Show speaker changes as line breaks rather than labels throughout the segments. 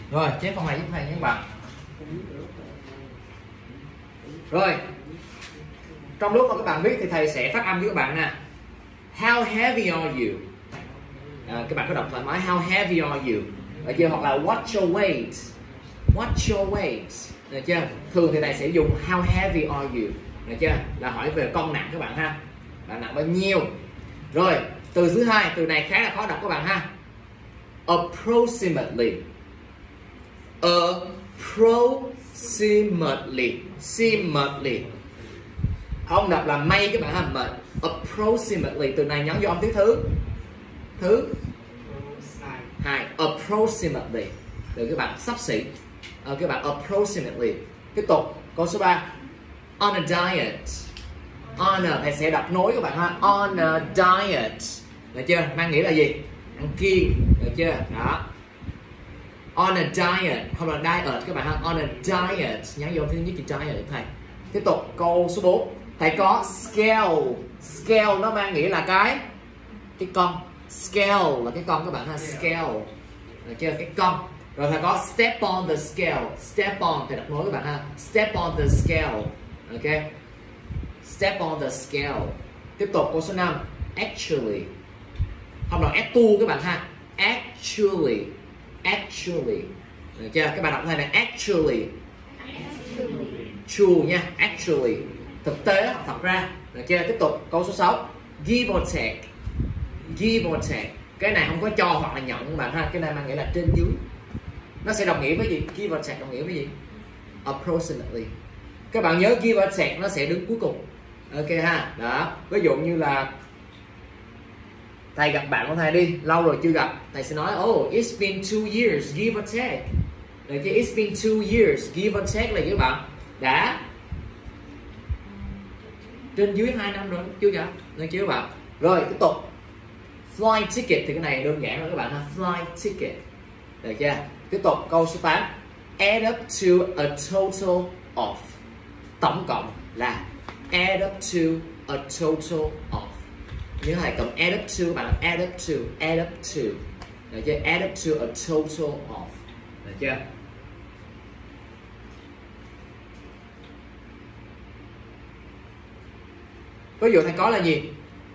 Rồi chép phần này giúp thầy nhé các bạn. Rồi trong lúc mà các bạn viết thì thầy sẽ phát âm với các bạn nè. How heavy are you? Các bạn có đọc thoải mái. How heavy are you? Được chưa? Hoặc là what's your weight? What's your weight? Được chưa? Thường thì thầy sẽ dùng how heavy are you? Được chưa? Là hỏi về cân nặng các bạn ha. Bạn nặng bao nhiêu? Rồi từ thứ hai, từ này khá là khó đọc các bạn ha. Approximately. Approximately. Không đọc là may các bạn ha, mà approximately, từ này nhấn vô âm tiếng thứ hai. Approximately. Được các bạn, xấp xỉ. Các bạn approximately. Tiếp tục câu số 3. On a diet. On a, thầy sẽ đọc nối các bạn ha. On a diet. Được chưa? Mang nghĩa là gì? Ăn kiêng. Được chưa? Đó. On a diet, không là diet các bạn ha. On a diet, nhắn vô thứ nhất chữ diet thầy. Tiếp tục câu số 4. Thầy có scale. Scale nó mang nghĩa là cái con. Scale là cái con các bạn ha. Scale. Được chưa? Cái con. Rồi thầy có step on the scale. Step on, thầy đọc nối các bạn ha. Step on the scale. Ok. Step on the scale. Tiếp tục câu số 5. Actually. Không đọc to các bạn ha. Actually. Actually. Được chưa? Các bạn đọc này là actually. True nha. Actually. Thực tế, thật ra. Được chưa? Tiếp tục câu số 6. Give or take. Give or take. Cái này không có cho hoặc là nhận các bạn ha. Cái này mang nghĩa là trên dưới. Nó sẽ đồng nghĩa với gì? Give or take đồng nghĩa với gì? Approximately. Các bạn nhớ give or take nó sẽ đứng cuối cùng. Ok ha. Đó. Ví dụ như là thầy gặp bạn của thầy đi, lâu rồi chưa gặp, thầy sẽ nói oh it's been 2 years, give or take. Được chưa? It's been 2 years, give or take là gì các bạn? Đã trên dưới 2 năm rồi, chưa gặp. Được chưa các bạn? Rồi tiếp tục. Flight ticket thì cái này đơn giản rồi các bạn ha. Flight ticket. Được chưa? Tiếp tục câu số 8. Add up to a total of. Tổng cộng là add up to a total of. Nhớ thầy cầm add up to, bạn add up to. Được chưa? Add up to a total of. Được chưa? Ví dụ thầy có là gì?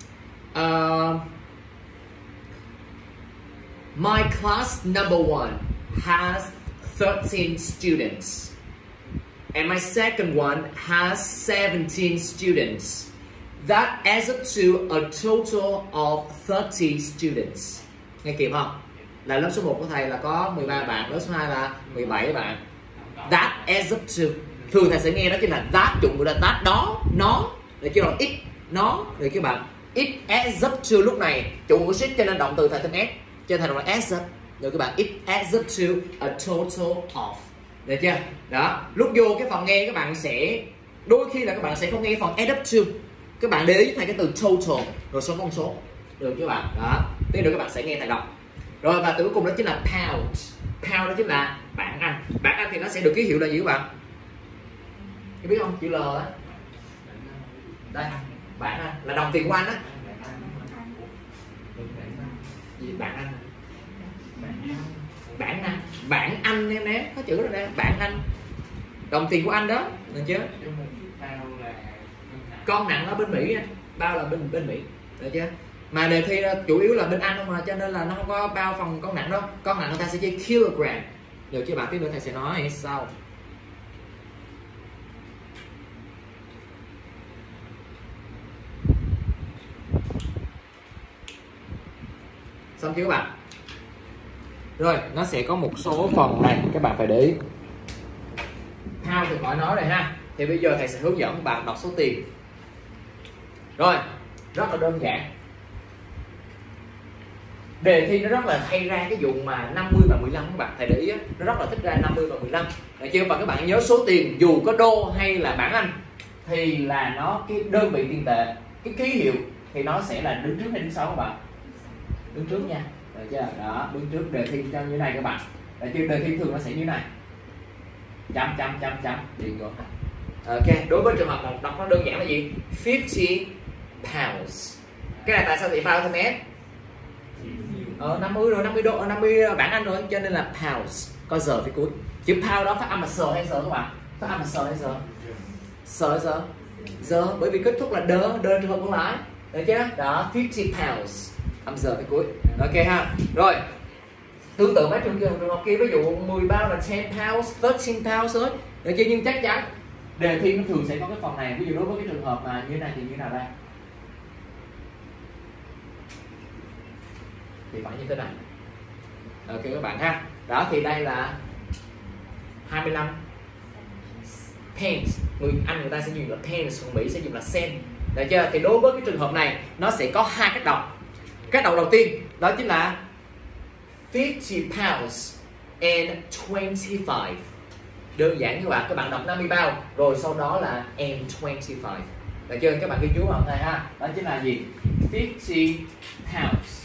My class number 1 has 13 students. And my second one has 17 students. That adds up to a total of 30 students. Nghe kịp không? Là lớp số 1 của thầy là có 13 bạn, lớp số 2 là 17 bạn. That adds up to. Thường thầy sẽ nghe đó chính là that, dụng của là that, đó, nó. Để chứ là it, nó. Được các bạn. It adds up to lúc này chủ của ship cho nên động từ thầy thêm s. Cho nên thầy đọc là adds up. Được các bạn. It adds up to a total of. Được chưa? Đó. Lúc vô cái phần nghe các bạn sẽ, đôi khi là các bạn sẽ không nghe phần add up to. Các bạn để ý thầy cái từ total rồi số con số. Được các bạn. Đó. Tiếp nữa các bạn sẽ nghe thầy đọc. Rồi và từ cuối cùng đó chính là pound. Pound đó chính là bảng Anh. Bảng Anh thì nó sẽ được ký hiệu là gì các bạn? Các biết không? Chữ L á. Đây, bảng Anh là đồng tiền của Anh á. Gì bảng Anh? Bảng Anh. Bảng Anh em nè, có chữ rồi nè, bảng Anh. Đồng tiền của Anh đó, được chưa? Con nặng ở bên Mỹ, bao là bên Mỹ, được chưa? Mà đề thi chủ yếu là bên Anh không mà, cho nên là nó không có bao phần con nặng đâu. Con nặng người ta sẽ chơi kilogram. Được chưa bạn? Tiếp nữa thầy sẽ nói sau. Xong chưa các bạn? Rồi, nó sẽ có một số phần này các bạn phải để ý. How thì khỏi nói rồi ha. Thì bây giờ thầy sẽ hướng dẫn các bạn đọc số tiền. Rồi, rất là đơn giản. Đề thi nó rất là hay ra cái vụ mà 50 và 15 các bạn, thầy để ý á, nó rất là thích ra 50 và 15. Được chưa? Và các bạn nhớ số tiền dù có đô hay là bảng Anh thì là nó cái đơn vị tiền tệ, cái ký hiệu thì nó sẽ là đứng trước hay đứng sau các bạn? Đứng trước nha. Được chưa? Đó, đứng trước. Đề thi cho như này các bạn. Được chưa? Đề thi thường nó sẽ như này. Chấm điền vô. Ok, đối với trường hợp một đọc nó đơn giản là gì? 50 pounds. Cái này tại sao thì pound thêm s? 50 rồi, 50 độ, 50 bảng Anh rồi, cho nên là pounds có giờ phía cuối. Chữ pound đó phát âm là sờ hay giờ các bạn? Phát âm là sờ hay giờ? Sờ hay giờ? Giờ, bởi vì kết thúc là đơ trường hợp còn lại, được chưa? Đó, 50 pounds, âm giờ phía cuối. Ok ha. Rồi, tương tự mấy trường hợp kia, ví dụ 10 pound là 10 pounds, 13 pounds thôi, được chưa? Nhưng chắc chắn đề thi nó thường sẽ có cái phần này. Ví dụ đối với cái trường hợp mà như thế này thì như thế nào đây? Thì phải như thế này. Ok các bạn ha. Đó thì đây là 25 pence. Người Anh người ta sẽ dùng là pence, còn Mỹ sẽ dùng là cent. Được chưa? Thì đối với cái trường hợp này nó sẽ có hai cách đọc. Cách đọc đầu tiên đó chính là 50 pounds and 25. Đơn giản các bạn đọc 50 pound rồi sau đó là and 25. Được chưa? Các bạn ghi chú vào đây ha. Đó chính là gì? 50 pounds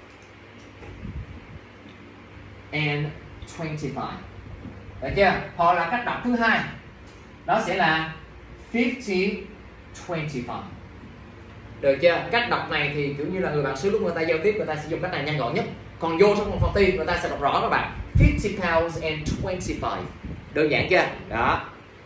and 25. Được chưa? Hoặc là cách đọc thứ hai đó sẽ là 50 25. Được chưa? Cách đọc này thì kiểu như là người bạn xứ lúc người ta giao tiếp người ta sẽ dùng cách này nhanh gọn nhất. Còn vô trong phòng thi người ta sẽ đọc rõ các bạn. 50 pounds and 25. Đơn giản chưa? Đó.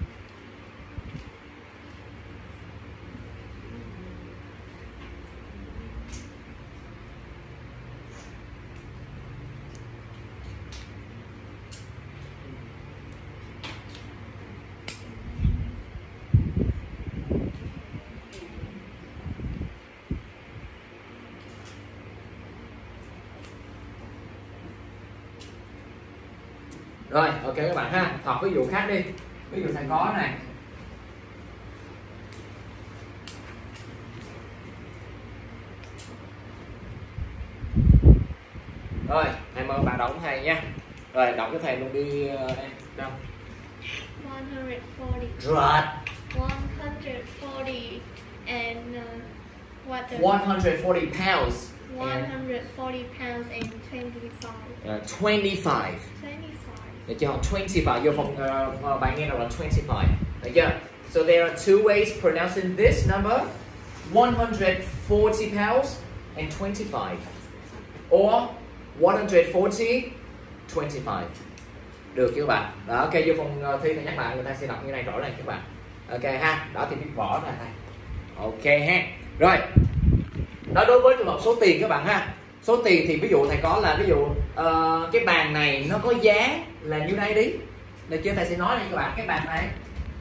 Rồi, ok các bạn ha. Học ví dụ khác đi. Ví dụ thầy có này. Rồi, thầy mời bạn đọc thầy nha. Rồi, đọc cho thầy luôn đi em. Đâu?
140.
Right.
140 and what the
140 pounds.
140 pounds and 25.
25.
25.
Được chưa? 25. Vô phòng bạn nghe đọc là 25. Được chưa? So there are two ways pronouncing this number. 140 pounds and 25. Or 140 25. Được chưa các bạn? Đó, ok, vô phòng thi thầy nhắc lại người ta sẽ đọc như này rõ ràng các bạn. Ok ha. Đó thì biết bỏ ra thầy. Ok ha. Rồi. Đó đối với trường hợp số tiền các bạn ha. Số tiền thì ví dụ thầy có là ví dụ cái bàn này nó có giá là như đây đi. Được chưa? Thầy sẽ nói này các bạn, cái bàn này.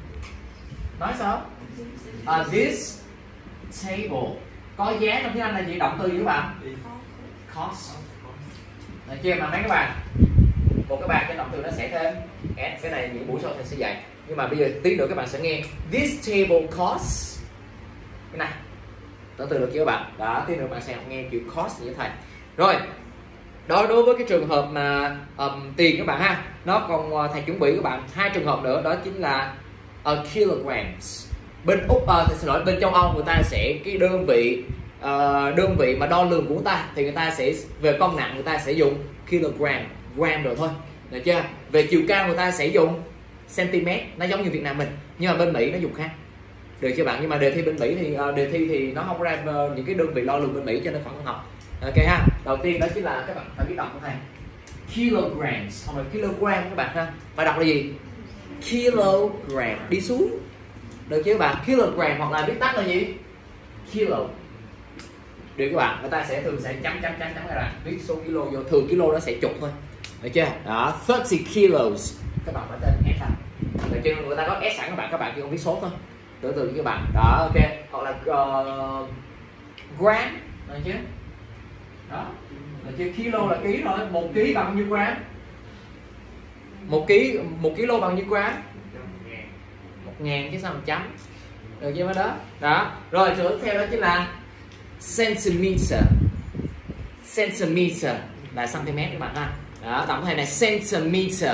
Nói sao? This table có giá trong tiếng Anh là gì? Động từ gì các bạn? Cost. Được chưa? Mà mấy các bạn, một cái bàn cái động từ nó sẽ thêm s. Cái này những buổi sau thầy sẽ dạy. Nhưng mà bây giờ tí nữa các bạn sẽ nghe this table costs. Cái này động từ được chưa các bạn? Đó, tí nữa bạn sẽ học nghe chữ cost như thế thầy. Rồi, đó đối với cái trường hợp mà tiền các bạn ha, nó còn thầy chuẩn bị các bạn hai trường hợp nữa, đó chính là kilograms. Bên Úc thầy xin lỗi, bên châu Âu người ta sẽ cái đơn vị mà đo lường của người ta thì người ta sẽ về cân nặng người ta sẽ dùng kilogram, gram rồi thôi, được chưa? Về chiều cao người ta sẽ dùng cm, nó giống như Việt Nam mình, nhưng mà bên Mỹ nó dùng khác. Được chưa bạn? Nhưng mà đề thi bên Mỹ thì đề thi thì nó không ra những cái đơn vị đo lường bên Mỹ cho nên không học. Ok ha. Đầu tiên đó chính là các bạn phải biết đọc của thầy. Kilograms, không phải kilogram các bạn ha. Phải đọc là gì? Kilogram đi xuống. Được chưa các bạn? Kilogram hoặc là viết tắt là gì? Kilo. Được các bạn, người ta sẽ thường sẽ chấm ra bạn, viết số kilo vô, thường kilo nó sẽ chục thôi. Được chưa? Đó, 30 kilos. Các bạn phải tên S à. Được chưa? Người ta có S sẵn các bạn chỉ không viết số thôi. Tưởng tượng các bạn. Đó, ok. Hoặc là gram, được chưa? Đó. Được chưa? Kilo là ký rồi, 1 ký bằng nhiêu gram? 1 kilo bằng nhiêu gram? 1.000 chứ sao mà chấm. Được chưa đó? Đó. Rồi trường tiếp theo đó chính là centimeter. Centimeter là cm các bạn ha. Đó, tổng thầy này centimeter.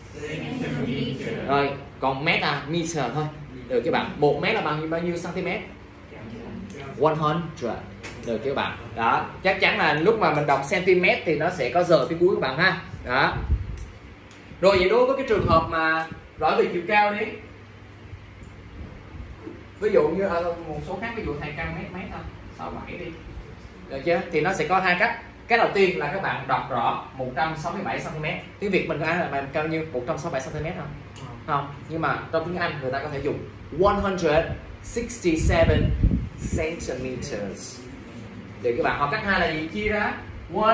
Rồi, còn mét là meter thôi. Được các bạn. 1 mét là bằng bao nhiêu cm? 100. Được các bạn. Đó, chắc chắn là lúc mà mình đọc cm thì nó sẽ có giờ phía cuối các bạn ha. Đó. Rồi vậy đối với cái trường hợp mà nói về chiều cao đi. Ví dụ như một số khác, ví dụ thầy cao mét thôi, 67 đi. Được chưa? Thì nó sẽ có hai cách. Cái đầu tiên là các bạn đọc rõ 167 cm. Tiếng Việt mình có ai là bạn cao nhiêu? 167 cm không? Không. Nhưng mà trong tiếng Anh người ta có thể dùng 167 centimeters. Để các bạn học cách hai là gì? Chia ra 1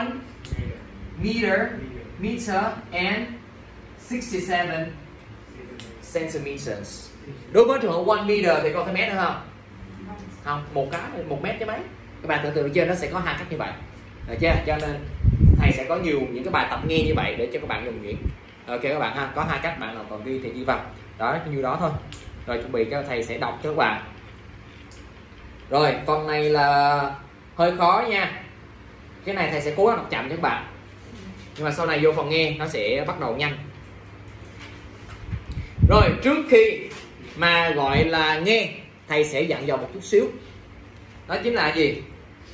meter and 67 centimeters. Đối với trường hợp 1 meter thì có phải mét nữa không? Không, một mét chứ mấy. Các bạn tưởng tượng trên nó sẽ có hai cách như vậy. Được chưa? Cho nên thầy sẽ có nhiều những cái bài tập nghe như vậy để cho các bạn dùng nhuyễn. Ok các bạn ha, có hai cách, bạn nào còn ghi thì ghi vào. Đó, như đó thôi. Rồi chuẩn bị các thầy sẽ đọc cho các bạn. Rồi, phần này là hơi khó nha. Cái này thầy sẽ cố gắng đọc chậm cho các bạn. Nhưng mà sau này vô phần nghe nó sẽ bắt đầu nhanh. Rồi, trước khi mà gọi là nghe, thầy sẽ dặn dò một chút xíu. Đó chính là gì?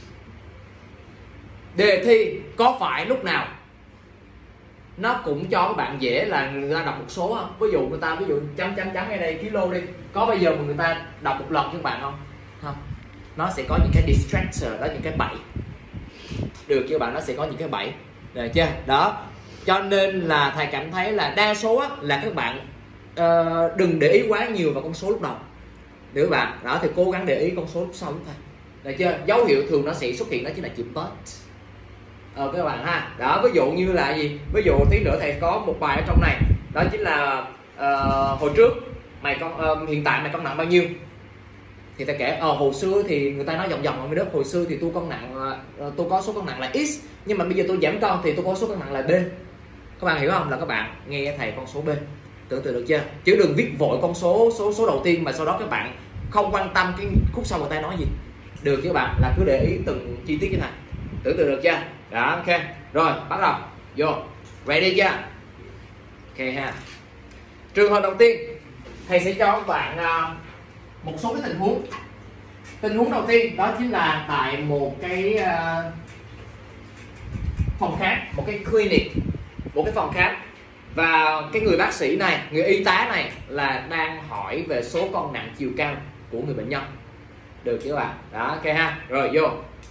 Đề thi có phải lúc nào nó cũng cho các bạn dễ là người ta đọc một số không? Ví dụ người ta chấm ngay đây kilo đi, có bây giờ mà người ta đọc một lần cho các bạn không? Không. Nó sẽ có những cái distractor, đó những cái bẫy. Được chưa bạn? Nó sẽ có những cái bẫy. Được chưa? Đó. Cho nên là thầy cảm thấy là đa số á, là các bạn đừng để ý quá nhiều vào con số lúc đầu. Được các bạn? Đó thì cố gắng để ý con số lúc sau thôi. Được chưa? Dấu hiệu thường nó sẽ xuất hiện đó chính là chữ but. Các bạn ha. Đó, ví dụ như là gì? Ví dụ tí nữa thầy có một bài ở trong này, đó chính là hồi trước hiện tại mày cân nặng bao nhiêu? Thì thầy kể hồi xưa thì người ta nói vòng vòng đất, hồi xưa thì tôi cân nặng tôi có số cân nặng là X, nhưng mà bây giờ tôi giảm cân thì tôi có số cân nặng là B. Các bạn hiểu không? Là các bạn nghe thầy con số B. Tưởng tượng được chưa? Chứ đừng viết vội con số đầu tiên mà sau đó các bạn không quan tâm cái khúc sau người ta nói gì. Được chứ các bạn? Là cứ để ý từng chi tiết như này. Tưởng tượng được chưa? Đó, ok. Rồi, bắt đầu. Vô. Ready chưa? Ok ha. Trường hợp đầu tiên, thầy sẽ cho các bạn một số cái tình huống. Tình huống đầu tiên đó chính là tại một cái phòng khám, một cái clinic, một cái phòng khám. Và cái người bác sĩ này, người y tá này là đang hỏi về số cân nặng chiều cao của người bệnh nhân. Được chưa các bạn? Đó, ok ha. Rồi vô.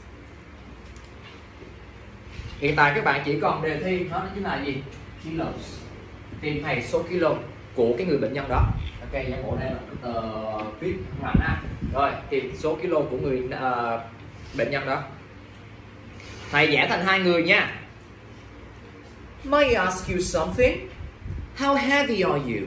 Hiện tại các bạn chỉ còn đề thi đó chính là gì? Kilos. Tìm thầy số kilo của cái người bệnh nhân đó. Ok, giả bộ đây là viết mạnh ha. Rồi, tìm số kilo của người bệnh nhân đó. Thầy vẽ thành hai người nha. May I ask you something? How heavy are you?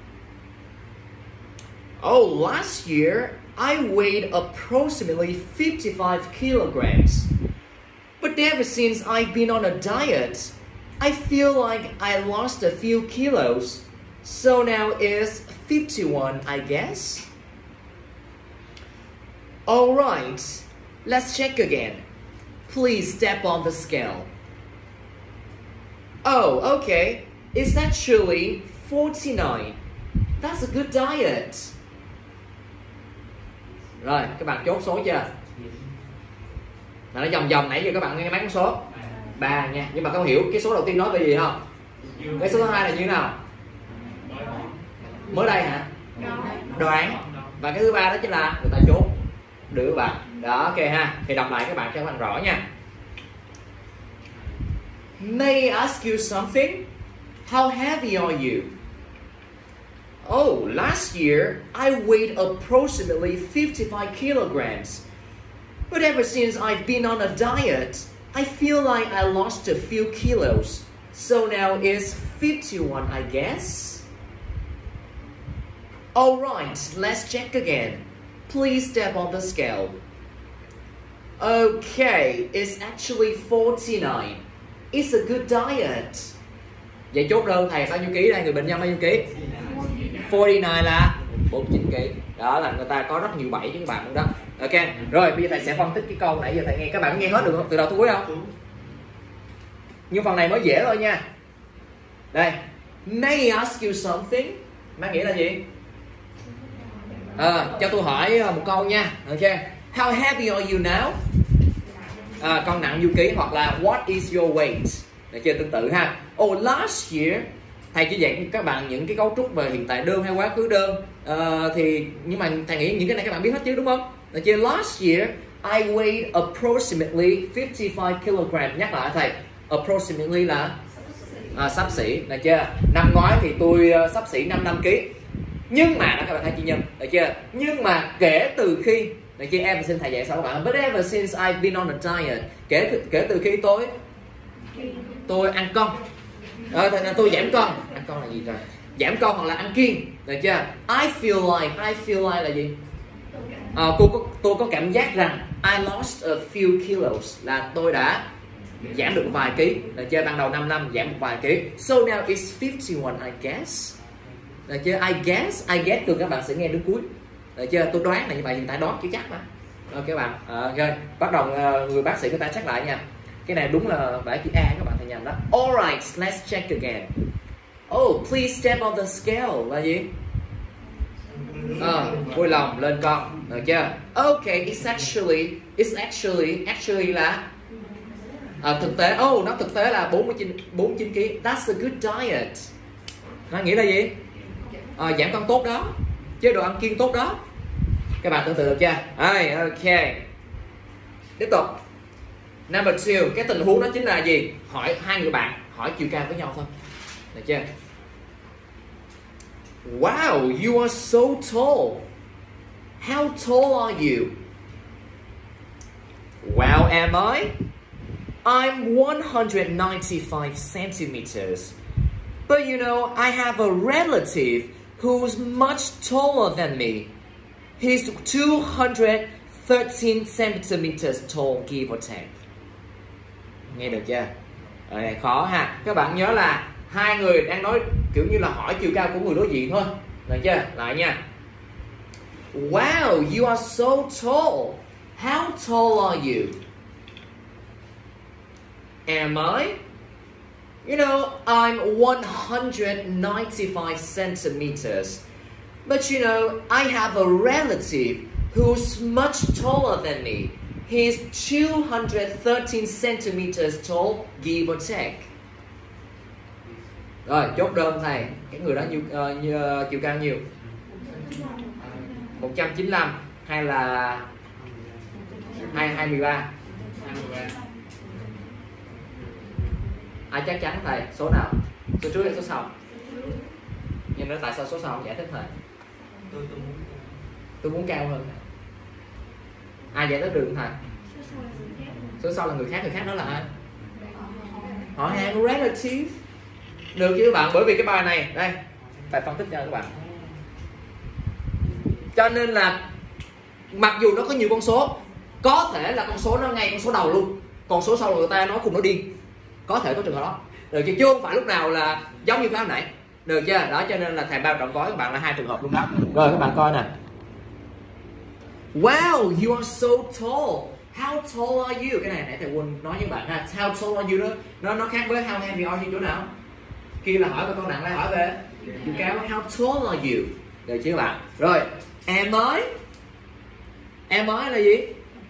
Oh, last year I weighed approximately 55 kilograms. But ever since I've been on a diet, I feel like I lost a few kilos. So now it's 51, I guess. All right, let's check again. Please step on the scale. Oh, okay. It's actually 49. That's a good diet. Rồi, các bạn chốt số chưa? Mà nó vòng nãy giờ các bạn nghe mấy con số? 3 nha. Nhưng mà các bạn hiểu cái số đầu tiên nói về gì không? Cái số thứ hai là như thế nào? Mới đây hả? Đoán. Và cái thứ ba đó chính là người ta chốt. Được các bạn. Đó, ok ha. Thì đọc lại các bạn cho các bạn rõ nha. May I ask you something? How heavy are you? Oh, last year I weighed approximately 55 kilograms. But ever since I've been on a diet, I feel like I lost a few kilos. So now it's 51, I guess. All right, let's check again. Please step on the scale. Okay, it's actually 49. It's a good diet. Vậy chốt đơn thầy bao nhiêu ký đây? Người bệnh nhân bao nhiêu ký? 49 là 49 ký. Đó là người ta có rất nhiều bẫy với các bạn luôn đó. Ok, rồi bây giờ thầy sẽ phân tích cái câu nãy giờ thầy nghe. Các bạn nghe hết được không? Từ đầu tới cuối không? Nhưng phần này mới dễ thôi nha. Đây, may I ask you something? Mang nghĩa là gì? Cho tôi hỏi một câu nha. Ok, how heavy are you now? Cân nặng nhiêu ký, hoặc là what is your weight? Được chưa? Tương tự ha. Oh, last year, thầy chỉ dạy các bạn những cái cấu trúc về hiện tại đơn hay quá khứ đơn. Nhưng mà thầy nghĩ những cái này các bạn biết hết chứ đúng không? Được chưa? Last year I weighed approximately 55 kg. Nhắc lại thầy, approximately là xấp xỉ, được chưa? Năm ngoái thì tôi xấp xỉ 55 kg. Nhưng mà đó các bạn thấy chi nhân, được chưa? Nhưng mà kể từ khi, được chưa? Em xin thầy dạy sao các bạn? But ever since I've been on a diet, kể từ khi tôi ăn cân, tôi giảm cân. Ăn cân là gì rồi? Giảm cân hoặc là ăn kiêng, được chưa? I feel like là gì? Tôi có cảm giác rằng I lost a few kilos, là tôi đã giảm được vài ký, được chưa? Ban đầu 5 năm giảm một vài ký. So now it's 51 I guess. Được chưa? I guess thường các bạn sẽ nghe đến cuối. Được chưa? Tôi đoán là như vậy, hiện tại đoán chứ chắc mà. Ok các bạn. Rồi, bắt đầu người bác sĩ người ta check lại nha. Cái này đúng là phải chữ A các bạn thấy nhầm đó. Alright, let's check again. Oh, please step on the scale là gì? Vui lòng lên con, được chưa? Okay, it's actually là thực tế. Nó thực tế là 49 kg. That's a good diet. Nó nghĩa là gì? Giảm cân tốt đó, chế độ ăn kiêng tốt đó. Các bạn tưởng tượng được chưa? Ok. Tiếp tục. Number 2, cái tình huống đó chính là gì? Hỏi hai người bạn hỏi chiều cao với nhau thôi, được chưa? Wow, you are so tall. How tall are you? Well, am I? I'm 195 centimeters. But you know, I have a relative who's much taller than me. He's 213 centimeters tall, give or take. Nghe được chưa? Khó ha. Các bạn nhớ là hai người đang nói kiểu như là hỏi chiều cao của người đối diện thôi, được chưa? Lại nha. Wow, you are so tall. How tall are you? Am I? You know, I'm 195 centimeters. But you know, I have a relative who's much taller than me. He's 213 centimeters tall, give or take. Rồi, chốt đơn thầy. Cái người đó chiều cao nhiêu? 195 hay là 213? Ai chắc chắn thầy? Số nào? Số trước hay số sau? Nhưng nó tại sao số sau giải thích thầy? Tôi muốn cao hơn. Ai giải thích được thầy? Số sau là người khác đó là ai? Họ hàng relative. Được chứ các bạn? Bởi vì cái bài này đây phải phân tích cho các bạn. Cho nên là mặc dù nó có nhiều con số, có thể là con số nó ngay con số đầu luôn, còn số sau là người ta nói cùng nó điên, có thể có trường hợp đó, được chưa? Chứ không phải lúc nào là giống như cái hôm nãy, được chưa? Đó, cho nên là thầy bao trọn gói các bạn là hai trường hợp luôn đó. Rồi các bạn coi nè. Wow, you are so tall. How tall are you? Cái này nãy thầy quên nói với bạn ha. How tall are you đó, nó khác với how heavy are you chỗ nào? Kia là hỏi về cân nặng, lại hỏi về chiều cao. How tall are you? Được chứ các bạn? Rồi, am I? Am I là gì?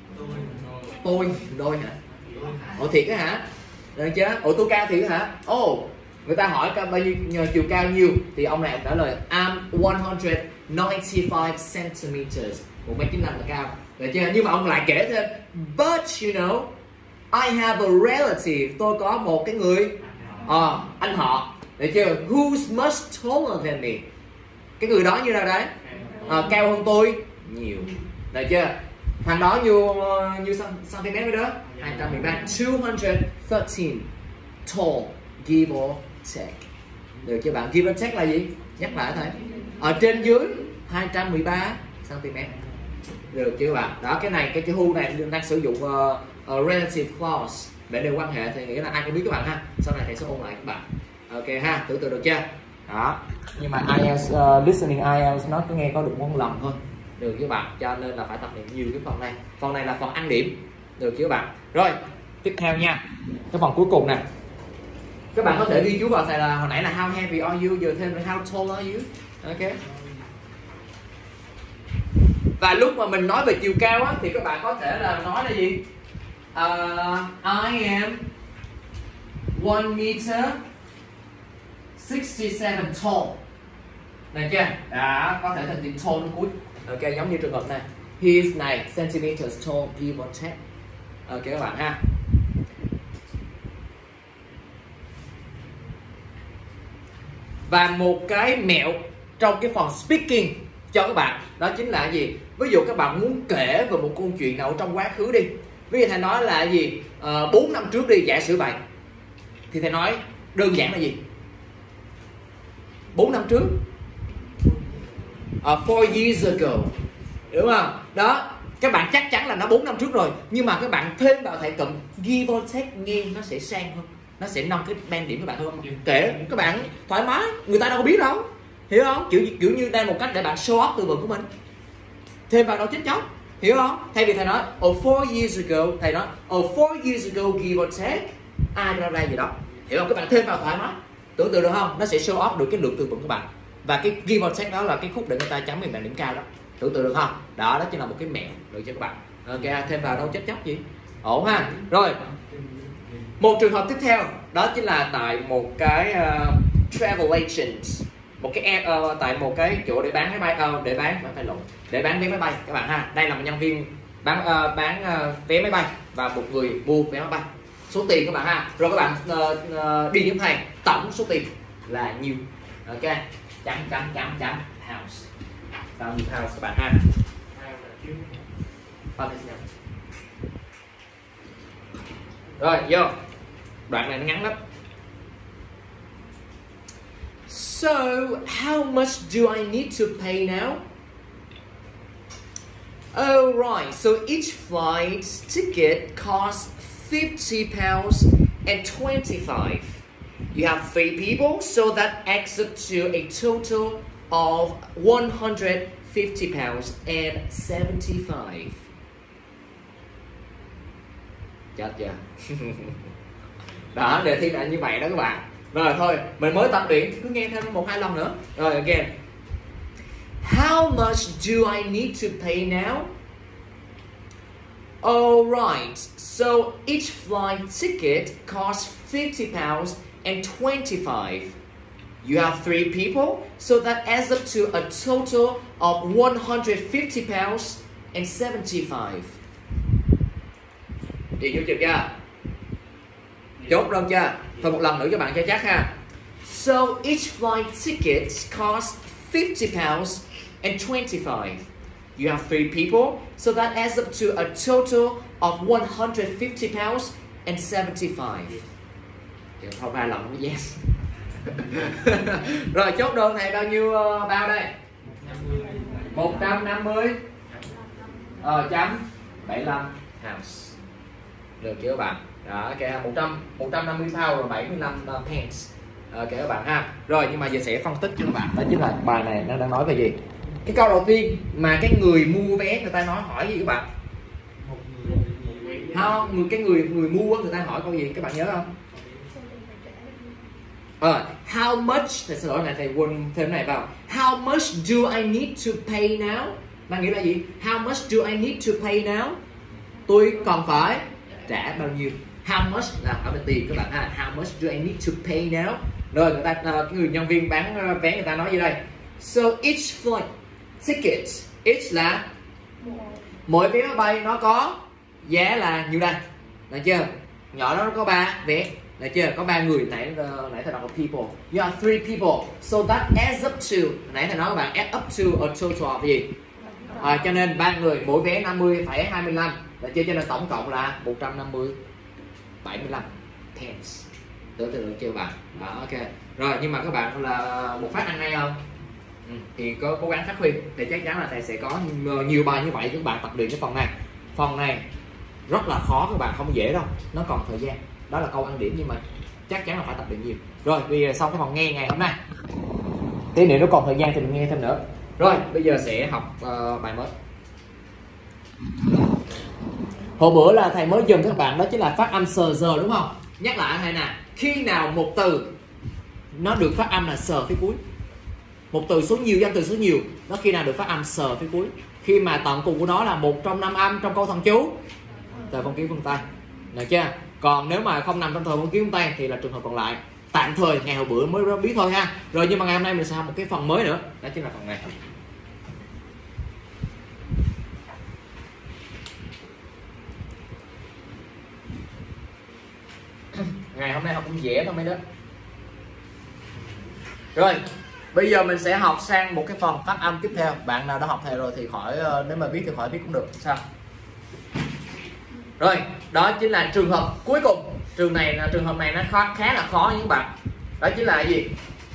Tôi hả? Thiệt á hả? Được chưa? Tôi cao thiệt hả? Người ta hỏi bao nhiêu chiều cao nhiêu thì ông này trả lời I'm 195 centimeters, 1m95 là cao, được chưa? Nhưng mà ông lại kể thêm but you know I have a relative, tôi có một cái người anh họ, được chưa? Who's much taller than me, cái người đó như nào đấy? Cao hơn tôi nhiều, được chưa? Thằng đó nhiêu cm với đó? 213, 213 tall, give or take. Được chưa bạn? Give or take là gì? Nhắc lại thầy. Ở trên dưới 213 cm. Được chưa bạn? Đó, cái này, cái who này đang sử dụng relative clause để đều quan hệ thì nghĩa là ai cũng biết các bạn ha. Sau này thầy sẽ ôn lại các bạn. Ok ha, tưởng tượng được chưa? Đó. Nhưng mà IELTS, listening IELTS nó cứ nghe có được một lần thôi. Được chứ bạn, cho nên là phải tập luyện nhiều cái phần này. Phần này là phần ăn điểm. Được chứ bạn. Rồi, tiếp theo nha. Cái phần cuối cùng nè. Các bạn có thể ghi chú vào thầy là hồi nãy là how heavy are you, giờ thêm là how tall are you. Ok. Và lúc mà mình nói về chiều cao á, thì các bạn có thể là nói là gì? I am 1m67 tall. Được chưa? Đó, có thể thành từ tall cuối. Ok, giống như trường hợp này. his này centimeters tall, give or take. Ok các bạn ha. Và một cái mẹo trong cái phần speaking cho các bạn đó chính là gì? Ví dụ các bạn muốn kể về một câu chuyện nào trong quá khứ đi. Ví dụ thầy nói là gì? 4 năm trước đi, giả sử vậy. Thì thầy nói đơn giản là gì? 4 năm trước. 4 years ago. Đúng không? Đó, các bạn chắc chắn là nó 4 năm trước rồi. Nhưng mà các bạn thêm vào thầy cụm give or take, nghe nó sẽ sang hơn. Nó sẽ nâng cái band điểm các bạn hơn. Kể các bạn thoải mái, người ta đâu có biết đâu. Hiểu không? Kiểu như đây một cách để bạn show off từ vựng của mình. Thêm vào đó chết chóc. Hiểu không? Thay vì thầy nói 4 years ago, thầy nói 4 years ago give or take ai ra đây gì đó. Hiểu không? Các bạn thêm vào thoải mái. Tưởng tượng được không? Nó sẽ show off được cái lượng từ vựng của bạn. Và cái give or take đó là cái khúc để người ta chấm bạn điểm cao đó. Tưởng tượng được không? Đó chính là một cái mẹo được cho các bạn. Ok, thêm vào đâu chết chóc gì. Ổn ha. Rồi. Một trường hợp tiếp theo đó chính là tại một cái travel agent, một cái tại một cái chỗ để bán máy bay, để bán vé máy bay các bạn ha. Đây là một nhân viên bán vé máy bay và một người mua vé máy bay. Số tiền các bạn ha. Rồi các bạn đi với thầy, tổng số tiền là nhiêu? Ok, chấm house. Bao nhiêu house các bạn ha? Rồi vô. Đoạn này nó ngắn lắm. So, how much do I need to pay now? Oh right, so each flight ticket costs £50 and 25. You have 3 people, so that adds up to a total of £150 and 75. Chết chưa? Đó, đề thi là như vậy đó các bạn. Rồi thôi, mình mới tập luyện, cứ nghe thêm 1-2 lần nữa. Rồi again. How much do I need to pay now? All right, so each flight ticket costs £50 and 25. You have 3 people, so that adds up to a total of £150 and 75. Chị hiểu chưa? Chốt rồi chưa? Thôi một lần nữa cho bạn cho chắc ha. So each flight ticket costs £50 and 25. You have 3 people, so that adds up to a total of £150 and 75. Thôi 3 lần mới yes. Rồi chốt đơn này bao nhiêu bao đây? 150. Chấm 75 house. Được chưa các bạn? Đó, ok, 150 pound rồi 75 pence. Ok các bạn ha. Rồi nhưng mà giờ sẽ phân tích cho các bạn. Đó chính là bài này nó đang nói về gì? Cái câu đầu tiên mà cái người mua vé người ta nói hỏi gì các bạn? Không, cái người mua người ta hỏi câu gì các bạn nhớ không? How much, xin lỗi này thầy quên thêm này vào. How much do I need to pay now? Mang nghĩa là gì? How much do I need to pay now? Tôi còn phải trả bao nhiêu? How much là hỏi về tiền các bạn ha. How much do I need to pay now? Rồi người ta cái người nhân viên bán vé người ta nói gì đây? So each flight ticket, each là mỗi vé máy bay nó có giá là nhiêu đây? Được chưa? Nhỏ đó nó có 3 vé. Được chưa? Có 3 người, nãy thầy đọc là people. You have 3 people. So that adds up to, nãy thầy nói các bạn, add up to a total of gì? Cho nên 3 người mỗi vé 50,25. Được chưa? Cho nên tổng cộng là 150,75 pence. Tưởng tượng được chưa bạn? Đó, ok. Rồi nhưng mà các bạn là một phát ăn ngay không? Thì có cố gắng phát huy thì chắc chắn là thầy sẽ có nhiều bài như vậy cho các bạn tập luyện cái phần này. Phần này rất là khó các bạn, không dễ đâu, nó còn thời gian. Đó là câu ăn điểm nhưng mà chắc chắn là phải tập luyện nhiều. Rồi bây giờ xong cái phần nghe ngày hôm nay, tí nữa nó còn thời gian thì mình nghe thêm nữa. Rồi bây giờ sẽ học bài mới. Hồi bữa là thầy mới dùm các bạn đó chính là phát âm sờ giờ đúng không? Nhắc lại thầy nè, khi nào một từ nó được phát âm là sờ phía cuối, một từ số nhiều, danh từ số nhiều, nó khi nào được phát âm sờ phía cuối? Khi mà tận cùng của nó là một trong 5 âm trong câu thần chú thời phong kiến phương Tây, được chưa? Còn nếu mà không nằm trong thời phong kiến phương Tây thì là trường hợp còn lại. Tạm thời ngày hồi bữa mới biết thôi ha. Rồi nhưng mà ngày hôm nay mình sẽ học một cái phần mới nữa, đó chính là phần này. Ngày hôm nay học cũng dễ thôi mấy đứa. Rồi, bây giờ mình sẽ học sang một cái phần phát âm tiếp theo. Bạn nào đã học thầy rồi thì khỏi, nếu mà biết thì khỏi biết cũng được. Sao? Rồi, đó chính là trường hợp cuối cùng. Trường hợp này nó khá là khó với các bạn. Đó chính là gì?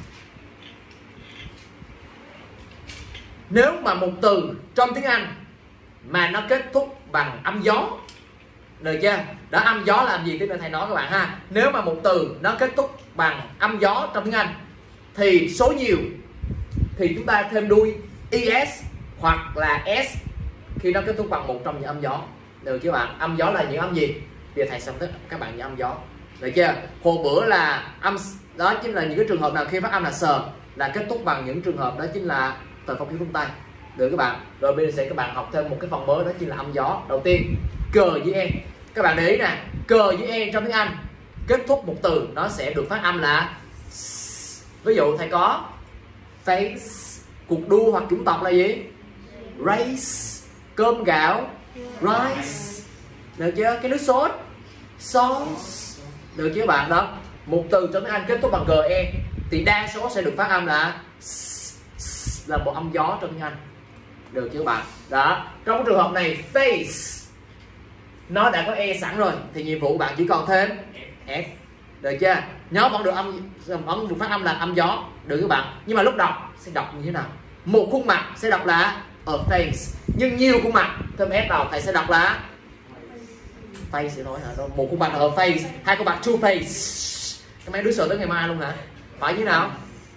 Nếu mà một từ trong tiếng Anh mà nó kết thúc bằng âm gió, được chưa? Đó, âm gió là làm gì? Tiếp theo thầy nói các bạn ha. Nếu mà một từ nó kết thúc bằng âm gió trong tiếng Anh thì số nhiều thì chúng ta thêm đuôi es hoặc là s khi nó kết thúc bằng một trong những âm gió. Được chưa bạn? Âm gió là những âm gì? Bây giờ thầy sẽ thích các bạn những âm gió. Được chưa? Hồi bữa là âm, đó chính là những cái trường hợp nào khi phát âm là sờ là kết thúc bằng những trường hợp đó chính là từ phong khí phương Tây. Được các bạn. Rồi bây giờ sẽ các bạn học thêm một cái phần mới, đó chính là âm gió. Đầu tiên, cờ với e. Các bạn để ý nè, cờ với e trong tiếng Anh kết thúc một từ nó sẽ được phát âm là s. Ví dụ thầy có face, cuộc đua hoặc chủng tộc là gì? Race, cơm gạo, rice. Được chưa? Cái nước sốt, sauce. Được chưa bạn? Đó, một từ trong tiếng Anh kết thúc bằng ge thì đa số sẽ được phát âm là s, là một âm gió trong tiếng Anh. Được chưa bạn? Đó, trong trường hợp này face nó đã có e sẵn rồi thì nhiệm vụ bạn chỉ còn thêm s. Được chưa? Nhớ vẫn được vẫn được phát âm là âm gió. Được các bạn? Nhưng mà lúc đọc sẽ đọc như thế nào? Một khuôn mặt sẽ đọc là a face, nhưng nhiều khuôn mặt thêm s vào thầy sẽ đọc là face. Sẽ nói hả? Một khuôn mặt là a face, hai khuôn mặt two face. Các mấy đứa sợ tới ngày mai luôn hả? Phải như nào?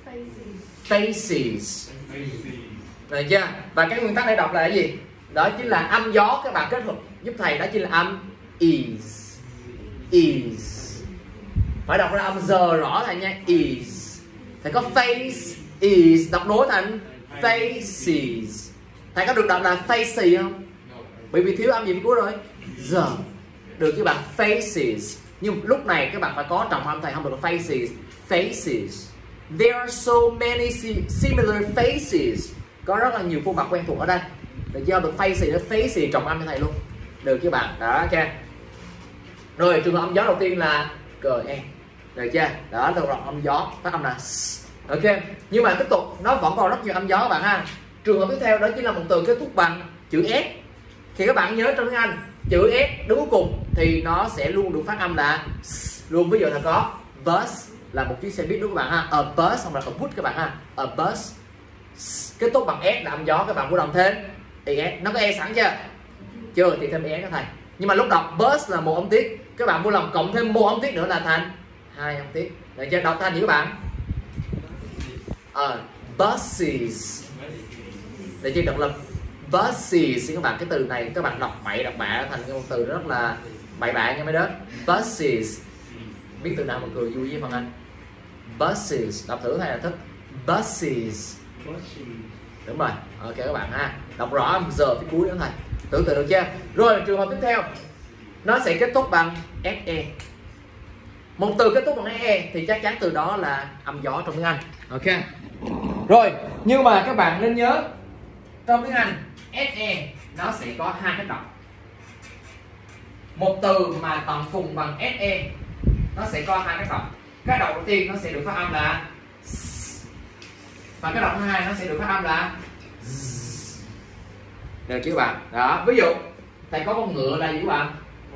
Faces. Được chưa? Và cái nguyên tắc để đọc là cái gì? Đó chính là âm gió các bạn kết hợp giúp thầy, đó chính là âm is. Phải đọc ra âm giờ rõ thầy nha. Is. Thầy có face, is đọc nối thành faces. Thầy có được đọc là faces không? Bởi vì thiếu âm gì cuối rồi? Giờ. Được chứ bạn? Faces. Nhưng lúc này các bạn phải có trọng âm, thầy không được là faces. Faces. There are so many similar faces. Có rất là nhiều khuôn mặt quen thuộc ở đây. Được chưa? Được faces, faces trọng âm cho thầy luôn. Được chứ bạn? Đó, ok. Rồi trường hợp âm gió đầu tiên là ge. Được chưa? Đó, trường hợp âm gió phát âm là s. Ok. Nhưng mà tiếp tục nó vẫn còn rất nhiều âm gió các bạn ha. Trường hợp tiếp theo đó chính là một từ kết thúc bằng chữ s. Thì các bạn nhớ trong tiếng Anh chữ s đứng cuối cùng thì nó sẽ luôn được phát âm là s luôn. Ví dụ là có bus là một chiếc xe buýt đúng các bạn ha. A bus không là a bus các bạn ha. A bus kết thúc bằng s là âm gió, các bạn vui lòng thêm es. Nó có e sẵn chưa? Chưa thì thêm es đó thầy. Nhưng mà lúc đọc bus là một âm tiết, các bạn vui lòng cộng thêm một âm tiết nữa là thành hai âm tiết. Được chưa? Đọc thành gì các bạn? Buses. Để chưa? Đọc là buses các bạn. Cái từ này các bạn đọc bậy đọc bạ thành cái một từ rất là bậy bạ nha mấy đứa. Buses. Biết từ nào mà cười vui với phần Anh? Buses. Đọc thử thầy là thích. Buses. Đúng rồi. Ok các bạn ha. Đọc rõ giờ phía cuối nữa thầy. Tưởng tượng được chưa? Rồi trường hợp tiếp theo nó sẽ kết thúc bằng se. Một từ kết thúc bằng se thì chắc chắn từ đó là âm gió trong tiếng Anh. Ok. Rồi, nhưng mà các bạn nên nhớ trong tiếng Anh se nó sẽ có hai cách đọc. Một từ mà tận cùng bằng se nó sẽ có hai cách đọc. Cái đọc đầu tiên nó sẽ được phát âm là s, và cái đọc thứ hai nó sẽ được phát âm là z. Được chưa bạn? Đó, ví dụ thầy có con ngựa là gì các bạn?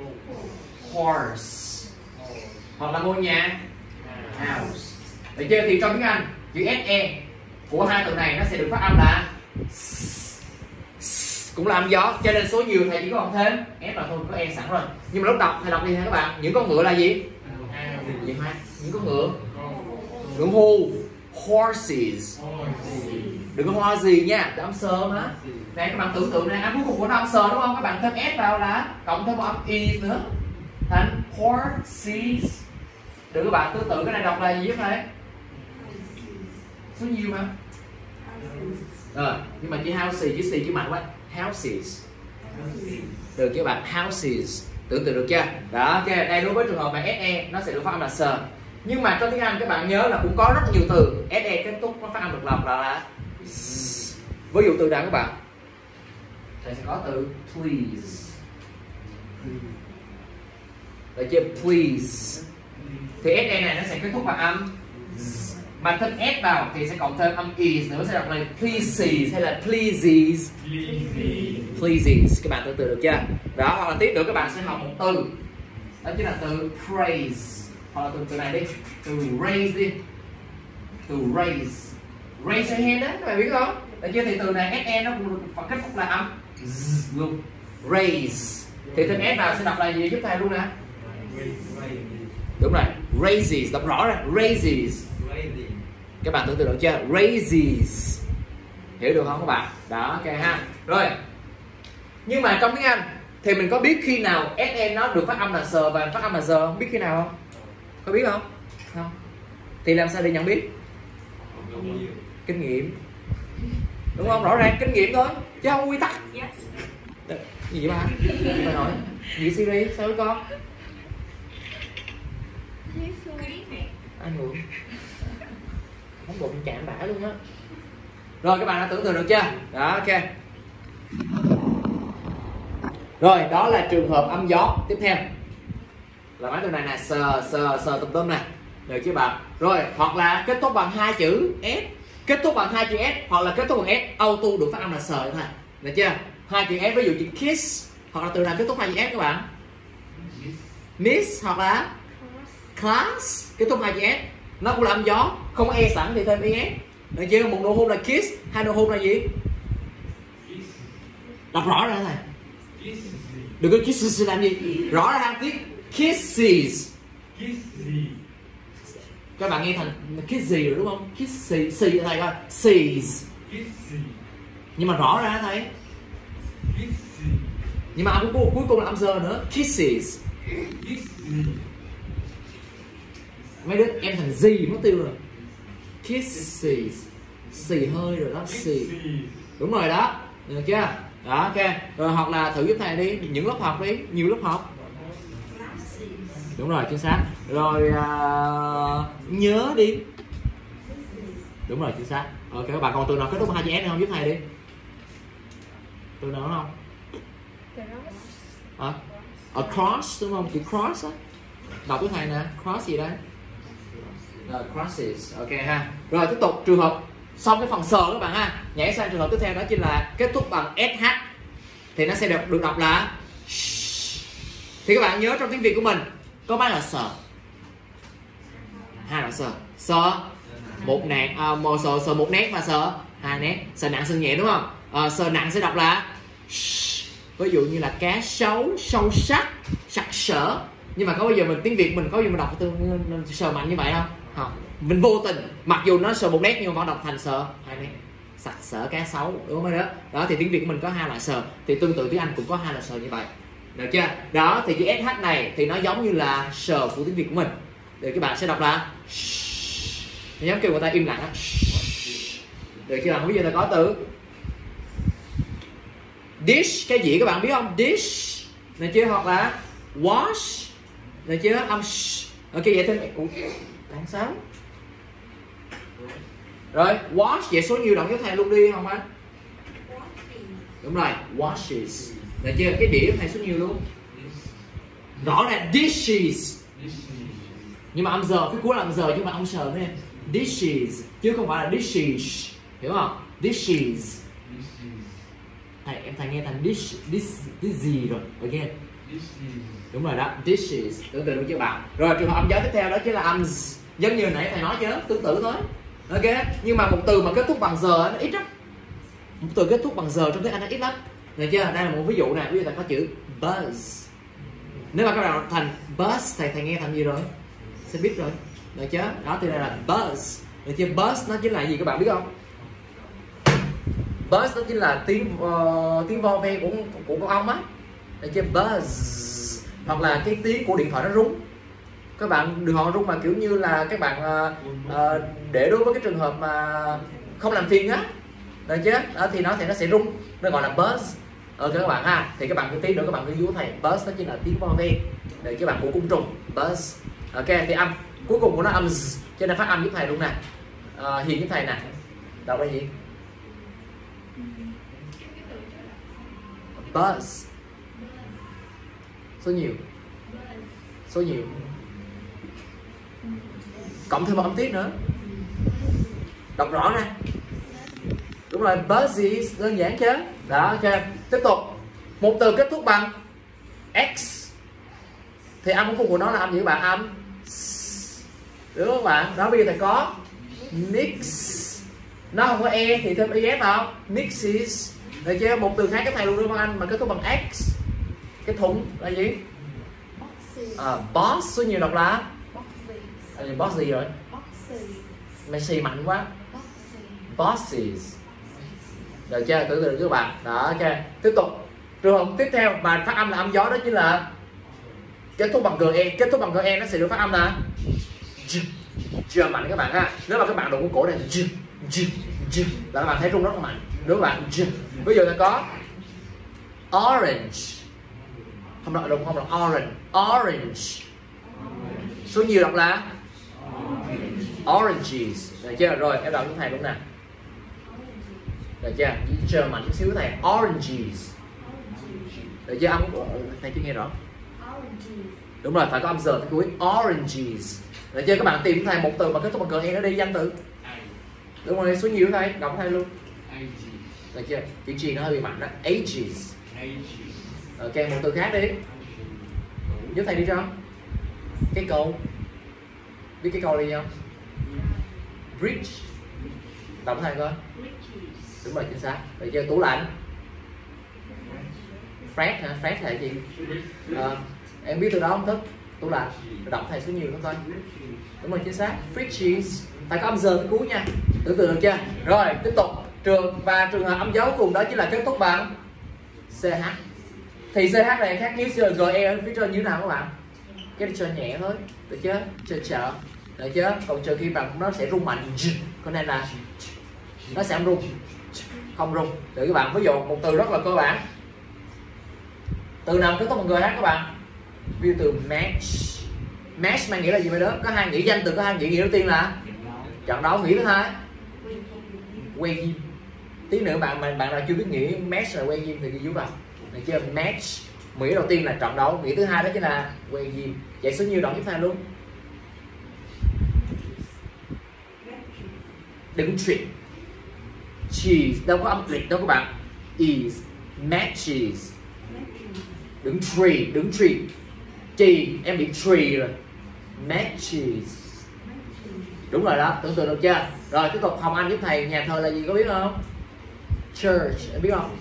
Horse. Hoặc là ngôi nhà house. Được chưa? Thì trong tiếng Anh chữ se của hai từ này nó sẽ được phát âm là cũng là âm gió, cho nên số nhiều thầy chỉ có cộng thêm s là thôi, có e sẵn rồi. Nhưng mà lúc đọc thầy đọc đi ha các bạn. Những con ngựa là gì? Những con ngựa. Ngựa hưu. Horses. Đừng có hoa gì nha, để âm sơ mà. Này các bạn tưởng tượng này, cuối cùng của nó âm sơ đúng không? Các bạn thêm s vào là cộng thêm một âm y nữa thành horses. Được các bạn tương tự cái này đọc là gì vậy? Số nhiều mà. Rồi, nhưng mà chữ houses chữ xì chữ mạnh quá. Houses. Được chưa bạn? Houses. Tưởng tượng được chưa? Đó, ok. Đây đối với trường hợp mà se nó sẽ được phát âm là sờ. Nhưng mà trong tiếng Anh các bạn nhớ là cũng có rất nhiều từ se kết thúc nó phát âm được là ví dụ từ nào các bạn? Thầy sẽ có từ please. Được chưa? Please. thì SE này nó sẽ kết thúc bằng âm Z. Mà thêm S vào thì sẽ cộng thêm âm is nữa, sẽ đọc là pleases hay là pleases. Pleases, các bạn tưởng tượng được chưa? Đó, hoặc là tiếp nữa các bạn sẽ học một từ, đó chính là từ praise, hoặc là từ này đi, từ raise đi, từ raise, raise your hand đó, các bạn biết không? Được chưa? Thì từ này SE nó cũng được kết thúc là âm Z luôn, raise. Thì thêm S vào sẽ đọc là gì giúp thầy luôn nè? Đúng rồi, raises, đọc rõ ra, raises. Các bạn tưởng tượng được chưa? Raises. Hiểu được không các bạn? Đó, ok ha. Rồi. Nhưng mà trong tiếng Anh thì mình có biết khi nào SE nó được phát âm là sờ và phát âm là giờ không? Biết khi nào không? Có biết không? Không. Thì làm sao để nhận biết? Kinh nghiệm. Đúng không? Rõ ràng kinh nghiệm thôi, chứ không quy tắc. Gì vậy ba? Bà nói. Gì Siri? Sao với con? Anh ngủ. Không bụng chạm bả luôn á. Rồi các bạn đã tưởng tượng được chưa? Đó, ok. Rồi, đó là trường hợp âm gió. Tiếp theo là mấy từ này nè, sờ tùm tùm nè. Được chưa bạn? Rồi, hoặc là kết thúc bằng hai chữ S, kết thúc bằng hai chữ S, hoặc là kết thúc bằng S, auto được phát âm là sờ thôi. Được chưa? Hai chữ S, ví dụ chữ kiss, hoặc là từ nào kết thúc hai chữ S các bạn? Miss hoặc là class, kết thúc hai chữ S. Nó cũng là âm gió, không có E sẵn thì thêm ES. Được chưa? Một nụ hôn là kiss, hai nụ hôn là gì? Đọc rõ ra này. Đừng có kiss làm gì? Rõ ra tiếng kisses. Các bạn nghe thành kissy rồi đúng không? Kissy, xì ở đây coi, sees. Nhưng mà rõ ra thầy. Nhưng mà âm cuối cùng là âm giờ nữa, kisses. Mấy đứa em thành gì mất tiêu rồi. Kisses, xì hơi rồi đó, xì. Đúng rồi đó, được chưa? Đó, ok. Rồi hoặc là thử giúp thầy đi, những lớp học đi, nhiều lớp học. Đúng rồi, chính xác. Rồi nhớ đi. Đúng rồi, chính xác. Ok, các bạn còn từ nào kết thúc hai chữ S không giúp thầy đi. Từ nào không? Across đúng không? Chữ cross á. Đọc với thầy nè, cross gì đây? Rồi, crosses, ok ha. Rồi tiếp tục trường hợp xong cái phần sờ các bạn ha, nhảy sang trường hợp tiếp theo đó chính là kết thúc bằng SH thì nó sẽ được đọc là sh. Thì các bạn nhớ trong tiếng Việt của mình có mấy là sờ, hai là sờ một nạng, sờ một nét và sờ hai nét, sờ nặng sờ nhẹ đúng không? Sờ nặng sẽ đọc là sh. Ví dụ như là cá sấu, sâu sắc, sặc sỡ. Nhưng mà có bao giờ mình tiếng Việt mình có bao giờ mình đọc từ sờ mạnh như vậy không? Không, mình vô tình, mặc dù nó sờ một nét nhưng mà vẫn đọc thành sờ hai nét, sặc sỡ cá sấu, đúng không đó? Đó thì tiếng Việt của mình có hai loại sờ, thì tương tự tiếng Anh cũng có hai loại sờ như vậy, được chưa? Đó thì chữ SH này thì nó giống như là sờ của tiếng Việt của mình, thì các bạn sẽ đọc là giống kêu người ta im lặng á, được chưa? Bây giờ ta có từ dish, cái gì các bạn biết không? Dish, được chưa? Hoặc là wash, được chưa? Âm ok vậy thêm đáng sao? Rồi wash vậy số nhiều động với thầy luôn đi không anh? Đúng rồi, washes. Được chưa? Cái đĩa thầy số nhiều luôn. Rõ ràng dishes. Nhưng mà âm giờ phía cuối là âm giờ nhưng mà âm sờ nữa. Dishes chứ không phải là dishes. Hiểu không? Dishes. Thầy nghe thành dish gì rồi. Ok. Đúng rồi đó, dishes. Tưởng tượng được chưa bạn? Rồi trường hợp âm giáo tiếp theo đó chính là âm giống như nãy thầy nói chứ, tương tự thôi. Ok, nhưng mà một từ mà kết thúc bằng giờ nó ít lắm. Một từ kết thúc bằng giờ trong tiếng Anh nó ít lắm. Được chưa? Đây là một ví dụ này, ví dụ thầy có chữ buzz. Nếu mà các bạn đọc thành buzz thầy nghe thành gì rồi? Sẽ biết rồi. Được chưa? Đó từ đây là buzz. Được chưa? Buzz nó chính là gì các bạn biết không? Buzz nó chính là tiếng vo ve của con ong á. Được chưa? Buzz. Hoặc là cái tiếng của điện thoại nó rung. Các bạn điện thoại rung mà kiểu như là các bạn để đối với cái trường hợp mà không làm phiền á, được chưa? Đó thì nó sẽ rung, nó gọi là buzz. Ok các bạn ha, thì các bạn cứ tí nữa các bạn cứ vú thầy buzz nó chính là tiếng vo ve, để các bạn của côn trùng buzz. Ok thì âm cuối cùng của nó âm z, cho nên phát âm giúp thầy luôn nè. Hiền giúp thầy nè, đọc là gì? Buzz. Số nhiều cộng thêm một âm tiết nữa. Đọc rõ ra. Đúng rồi, buzzy, đơn giản chứ. Đó, ok. Tiếp tục. Một từ kết thúc bằng X thì âm cuối cùng của nó là âm gì các bạn? Âm S. Đúng không bạn? Đó, bây giờ thầy có mix. Nó không có E thì thêm ES vào. Mixes. Được chưa? Một từ khác cái thầy luôn đúng không anh? Mà kết thúc bằng X. Cái thùng là gì? Boss. Số nhiều đọc là boss gì rồi? Messi mạnh quá. Bosses. Được chưa? Từ từ các bạn. Đó, ok. Tiếp tục. Trường hợp tiếp theo mà phát âm là âm gió đó chính là kết thúc bằng GE. Kết thúc bằng GE nó sẽ được phát âm là J mạnh các bạn ha. Nếu mà các bạn đụng cái cổ này J là các bạn thấy rung rất là mạnh. Đúng các bạn? J. Ví dụ là có orange. Không đọc đúng không? Đọc orange. Orange. Số nhiều đọc là oranges. Được chưa? Rồi em đọc với thầy đúng nè. Được chưa? J mạnh chút xíu thầy. Oranges. Được chưa? Âm thầy chưa nghe rõ. Đúng rồi, phải có âm giờ phía cuối. Oranges. Được chưa? Các bạn tìm thầy một từ mà kết thúc bằng cờ e nó đi danh từ. Đúng rồi, số nhiều thầy, đọc thầy luôn. Được chưa? Chữ G nó hơi bị mạnh đó. Ages. Ok, một từ khác đi. Giúp thầy đi cho. Cái câu. Biết cái câu đi không? Bridge. Đọc thầy coi. Đúng rồi, chính xác. Được chưa? Tủ lạnh. Fred hả? Fred là gì? Em biết từ đó không thức? Tủ lạnh. Đọc thầy số nhiều thôi coi. Đúng rồi, chính xác. Fridges. Phải có âm giờ phía cuối nha. Tưởng tượng được chưa? Rồi, tiếp tục. Trường hợp âm dấu cùng đó chính là kết thúc bằng CH. Thì CH này khác với GE ở phía trên như thế nào các bạn? Cái chơi nhẹ thôi. Được chưa? Chơi chợ. Được chưa? Còn trừ khi bằng nó sẽ rung mạnh. Còn này là nó sẽ rung. Không rung. Để các bạn ví dụ một từ rất là cơ bản. Từ nào kết thúc bằng GH các bạn? Ví dụ từ match. Match mang nghĩa là gì vậy đó? Có hai nghĩa danh từ, có hai nghĩa đầu tiên là trận đấu, nghĩa thứ hai quay game. Tí nữa bạn nào chưa biết nghĩa match là quay game thì ghi chú vào. Được chưa? Match nghĩa đầu tiên là trận đấu, nghĩa thứ hai đó chính là quay game. Vậy số nhiêu đoạn tiếp theo luôn. Đừng trì. Cheese đâu có âm liệt đâu các bạn. Is matches. Đừng trì. Trì em bị trì rồi. Matches. Đúng rồi đó, tưởng tượng được chưa? Rồi tiếp tục Hồng Anh giúp thầy, nhà thờ là gì có biết không? Church, em biết không?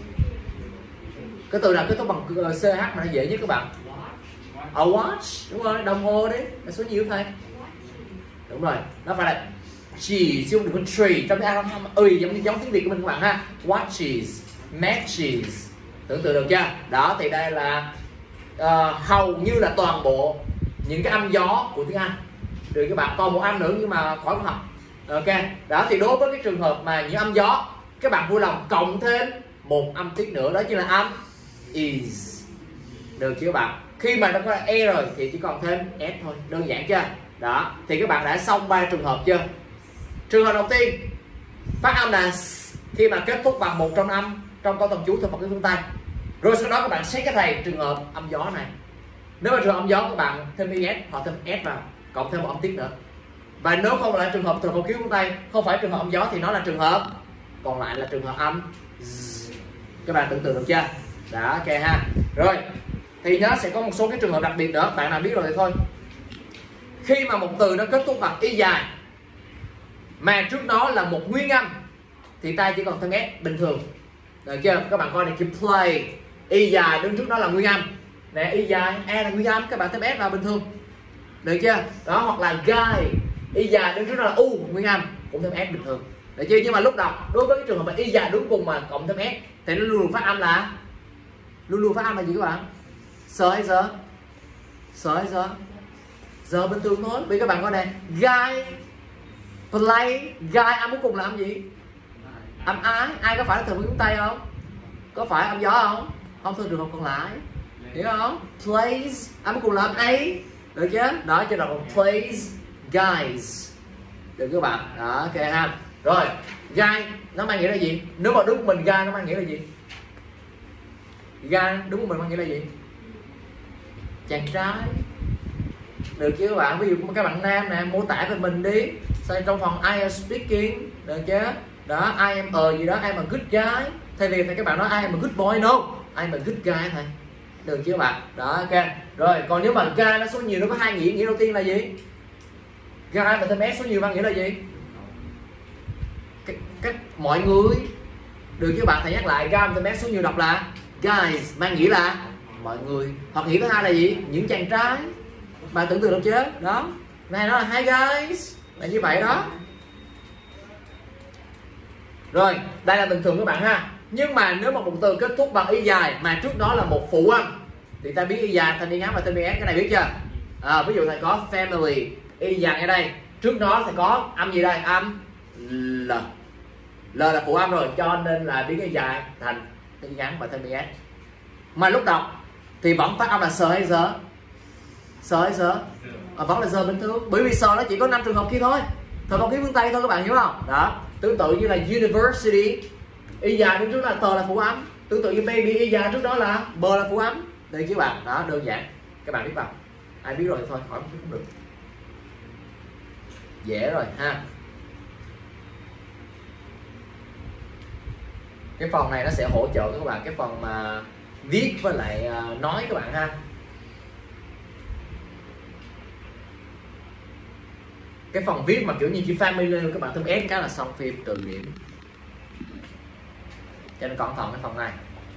Cái từ nào kết thúc bằng CH mà nó dễ nhất các bạn? A watch, đúng rồi, đồng hồ đấy, là số nhiêu thầy? Đúng rồi, nó phải là chỉ chứ không được con tree, trong cái giống tiếng Việt của mình các bạn ha. Watches, matches, tưởng tượng được chưa? Đó thì đây là hầu như là toàn bộ những cái âm gió của tiếng Anh. Rồi các bạn còn một âm nữa nhưng mà khỏi có học. Ok, đó thì đối với cái trường hợp mà những âm gió các bạn vui lòng cộng thêm một âm tiết nữa, đó chính là âm is. Được chưa các bạn? Khi mà nó có e rồi thì chỉ còn thêm s thôi, đơn giản chưa? Đó thì các bạn đã xong 3 trường hợp chưa? Trường hợp đầu tiên phát âm là khi mà kết thúc bằng một trong âm trong câu thần chú thuộc Phật ngữ phương Tây. Rồi sau đó các bạn xét cái thầy trường hợp âm gió này. Nếu mà trường hợp âm gió các bạn thêm es hoặc thêm s vào, cộng thêm một âm tiết nữa. Và nếu không là trường hợp thuộc Phật ngữ phương Tây, không phải trường hợp âm gió thì nó là trường hợp còn lại là trường hợp âm z. Các bạn tưởng tượng được chưa? Đó, ok ha. Rồi thì nó sẽ có một số cái trường hợp đặc biệt nữa, bạn nào biết rồi thì thôi. Khi mà một từ nó kết thúc bằng y dài mà trước đó là một nguyên âm thì ta chỉ còn thêm s bình thường. Được chưa? Các bạn coi này, chữ play y dài đứng trước đó là nguyên âm. Nè, y dài e là nguyên âm, các bạn thêm s vào bình thường. Được chưa? Đó, hoặc là guy y dài đứng trước đó là u nguyên âm, cũng thêm s bình thường. Được chưa? Nhưng mà lúc đầu đối với cái trường hợp mà y dài đúng cùng mà cộng thêm s thì nó luôn phát âm là gì các bạn? Sờ hay giờ? Sờ hay giờ? Giờ bình thường thôi. Vì các bạn coi này, guy play, guy âm cuối cùng là âm gì? Âm ái. Ai có phải là từ phương Tây không? Có phải âm gió không? Không, thôi trường hợp còn lại, hiểu không? Plays âm cuối cùng là âm a. Được chưa? Đó, cho đọc plays guys. Được các bạn? Đó, ok ha. Rồi, guy nó mang nghĩa là gì? Nếu mà đúng mình guy nó mang nghĩa là gì? Guy đúng của mình mang nghĩa là gì? Chàng trai. được chứ các bạn? Ví dụ các bạn nam nè, mô tả về mình đi, sau trong phần I am speaking, được chứ? Đó, I am a gì đó, I am a good guy. Thay vì các bạn nói I am a good boy, no, I am a good guy thôi, được chứ các bạn? Đó, ok. Rồi còn nếu mà guy nó số nhiều nó có hai nghĩa. Nghĩa đầu tiên là gì? Guy và thêm s số nhiều mang nghĩa là gì? Các mọi người, được chứ bạn? Thầy nhắc lại, guy và thêm s số nhiều đọc là guys, mang nghĩa là mọi người. Hoặc nghĩa thứ hai là gì? Những chàng trai. Bạn tưởng tượng được chưa? Đó, này nó là hi guys, là như vậy đó. Rồi đây là bình thường các bạn ha. Nhưng mà nếu mà một từ kết thúc bằng y dài mà trước đó là một phụ âm thì ta biết y dài thành y ngắn và thêm y s, cái này biết chưa? Ví dụ thầy có family, y dài ở đây, trước đó thầy có âm gì đây? Âm l. L là phụ âm rồi, cho nên là biến y dài thành y ngắn và thêm y s. Mà lúc đọc thì vẫn phát âm là sờ hay giờ? Sờ hay giờ? Vẫn là giờ bình thường, bởi vì sờ nó chỉ có 5 trường hợp kia thôi, thời phong khí phương Tây thôi, các bạn hiểu không? Đó, tương tự như là university, y dài đứng trước là tờ là phụ âm. Tương tự như baby, y dài trước đó là bờ là phụ âm. Đây chứ bạn, đó đơn giản, các bạn biết không? Ai biết rồi thôi, hỏi một chút cũng được, dễ rồi ha. Cái phần này nó sẽ hỗ trợ các bạn cái phần mà viết với lại nói các bạn ha. Cái phần viết mà kiểu như chữ family các bạn thêm s cái là xong phim trừ điểm, cho nên cẩn thận cái phần này.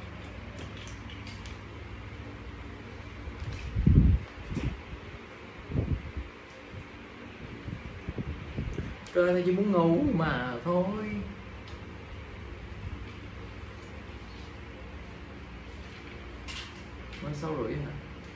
Cơ thì chỉ muốn ngủ mà thôi. Mới 6:30 hả?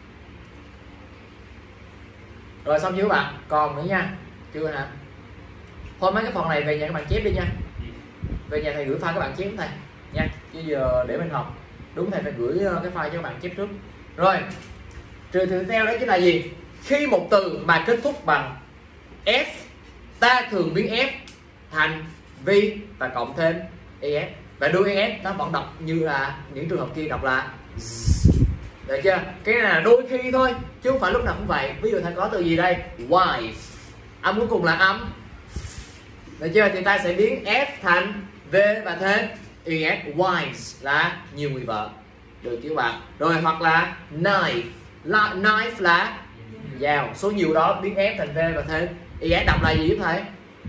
Rồi xong chưa các bạn? Còn nữa nha. Chưa hả? Thôi mấy cái phần này về nhà các bạn chép đi nha. Về nhà thầy gửi file các bạn chép thầy nha. Chứ giờ để bên học. Đúng thầy phải gửi cái file cho các bạn chép trước. Rồi. Trừ tiếp theo đó chính là gì? Khi một từ mà kết thúc bằng F, ta thường biến F thành V và cộng thêm ES. Và đuôi ES nó vẫn đọc như là những trường hợp kia đọc là Z. Được chưa? Cái này là đôi khi thôi, chứ không phải lúc nào cũng vậy. Ví dụ thầy có từ gì đây? Wife. Âm cuối cùng là âm. Được chưa? Thì ta sẽ biến F thành V và thêm ES. Wives là nhiều người vợ. Được chứ các bạn? Rồi hoặc là knife. Knife là dao. Số nhiều đó biến F thành V và thêm ES đọc là gì giúp thầy?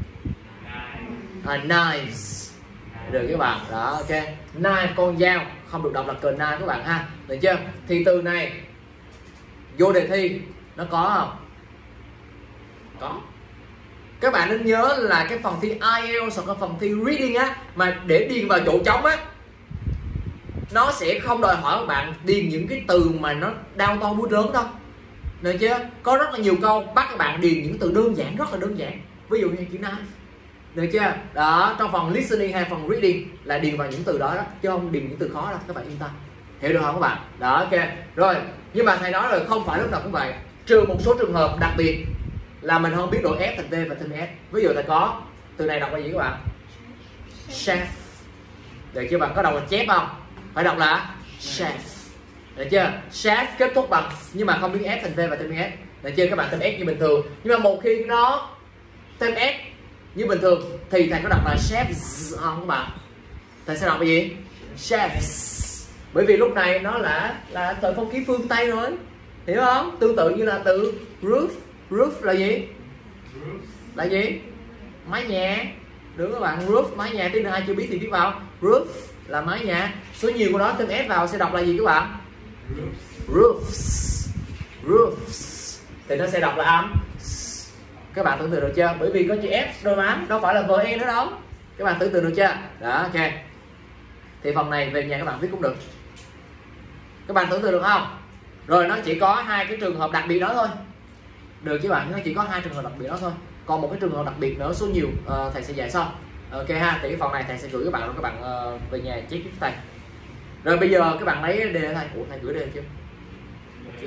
Knives. Được các bạn. Đó, ok. Knife con dao, không được đọc là cờ knife các bạn ha. Được chưa? Thì từ này vô đề thi nó có không? Có. Các bạn nên nhớ là cái phần thi IELTS hoặc cái phần thi reading á, mà để điền vào chỗ trống á, nó sẽ không đòi hỏi các bạn điền những cái từ mà nó đau to búa lớn đâu. Được chưa? Có rất là nhiều câu bắt các bạn điền những từ đơn giản, rất là đơn giản. Ví dụ như chữ knife. Được chưa? Đó, trong phần listening hay phần reading là điền vào những từ đó, chứ không điền những từ khó đâu, các bạn yên tâm. Hiểu được không các bạn? Đó, ok. Rồi, nhưng mà thầy nói rồi, không phải lúc nào cũng vậy. Trừ một số trường hợp đặc biệt là mình không biết độ F thành V và thêm S. Ví dụ thầy có từ này đọc là gì các bạn? Chef. Được chưa? Bạn có đọc là chef không? Phải đọc là chef. Được chưa? Chef kết thúc bằng nhưng mà không biết F thành V và thêm S. Được chưa? Các bạn thêm S như bình thường. Nhưng mà một khi nó thêm S như bình thường thì thầy có đọc là chefs không các bạn? Thầy sẽ đọc là gì? Chefs. Bởi vì lúc này nó là từ phong khí phương Tây rồi, hiểu không? Tương tự như là từ roof. Roof là gì? Là gì? Mái nhà. Đúng các bạn, roof mái nhà. Tiếng ai chưa biết thì biết vào. Roof là mái nhà. Số nhiều của nó thêm s vào sẽ đọc là gì các bạn? Roofs. Roofs. Thì nó sẽ đọc là âm. Các bạn tưởng tượng được chưa? Bởi vì có chữ F đôi má, đâu phải là VE nữa đâu. Các bạn tưởng tượng được chưa? Đó, ok. Thì phần này về nhà các bạn viết cũng được. Các bạn tưởng tượng được không? Rồi nó chỉ có hai cái trường hợp đặc biệt đó thôi. Được chứ bạn, nó chỉ có hai trường hợp đặc biệt đó thôi. Còn một cái trường hợp đặc biệt nữa số nhiều thầy sẽ dạy sau. Ok ha, thì cái phần này thầy sẽ gửi các bạn rồi các bạn về nhà check giúp thầy. Rồi bây giờ các bạn lấy đề thầy. Ủa thầy gửi đề chưa? Chưa.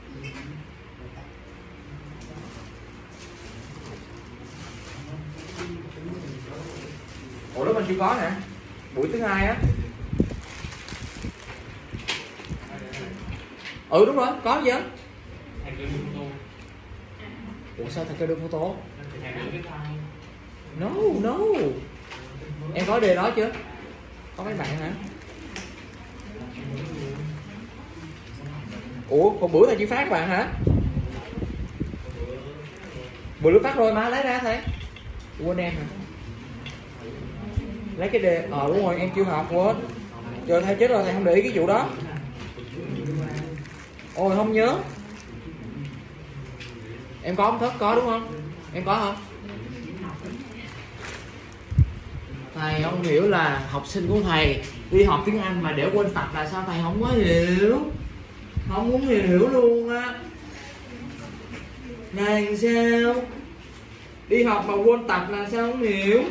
Ủa lúc mình chưa có nè. Buổi thứ hai á. Ừ đúng rồi, có gì á. Ủa sao thầy kêu đưa photo? No. Em có đề đó chưa? Có mấy bạn hả? Ủa, một bữa thầy chỉ phát các bạn hả? Bữa lúc phát rồi mà lấy ra thầy. Quên em hả? Lấy cái đề, đúng rồi em chưa học quên. Trời thầy chết rồi, thầy không để ý cái vụ đó. Ôi không nhớ. Em có không Thất? Có đúng không? Em có không? Thầy không hiểu là học sinh của thầy đi học tiếng Anh mà để quên tập là sao thầy không có hiểu. Không muốn hiểu luôn á. Này sao? Đi học mà quên tập là sao không hiểu.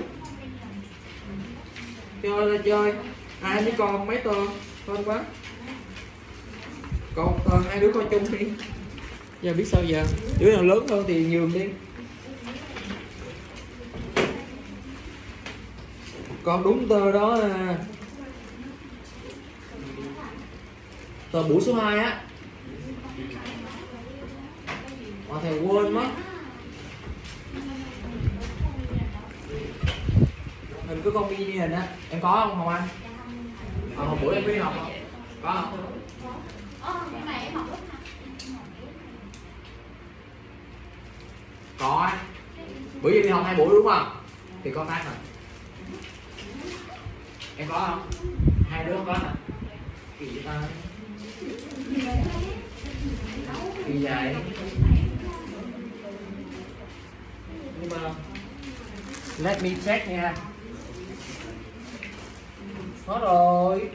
Chơi là chơi. Ai với con mấy tơ? Con quá. Con tơ hai đứa coi chung đi. Giờ biết sao giờ? Đứa nào lớn hơn thì nhường đi. Con đúng tơ đó à. Tờ buổi số 2 á. Mà thầy quên mất. Hình có con mini hình á. Em có không Hồng Anh? Hồi bữa em có đi học không? Có không? Có á. Bữa giờ đi học 2 buổi đúng không? Thì có phát rồi. Em có không? Hai đứa có hả? Kỳ vậy ta? Kỳ vậy? Nhưng mà let me check nha. Hết rồi.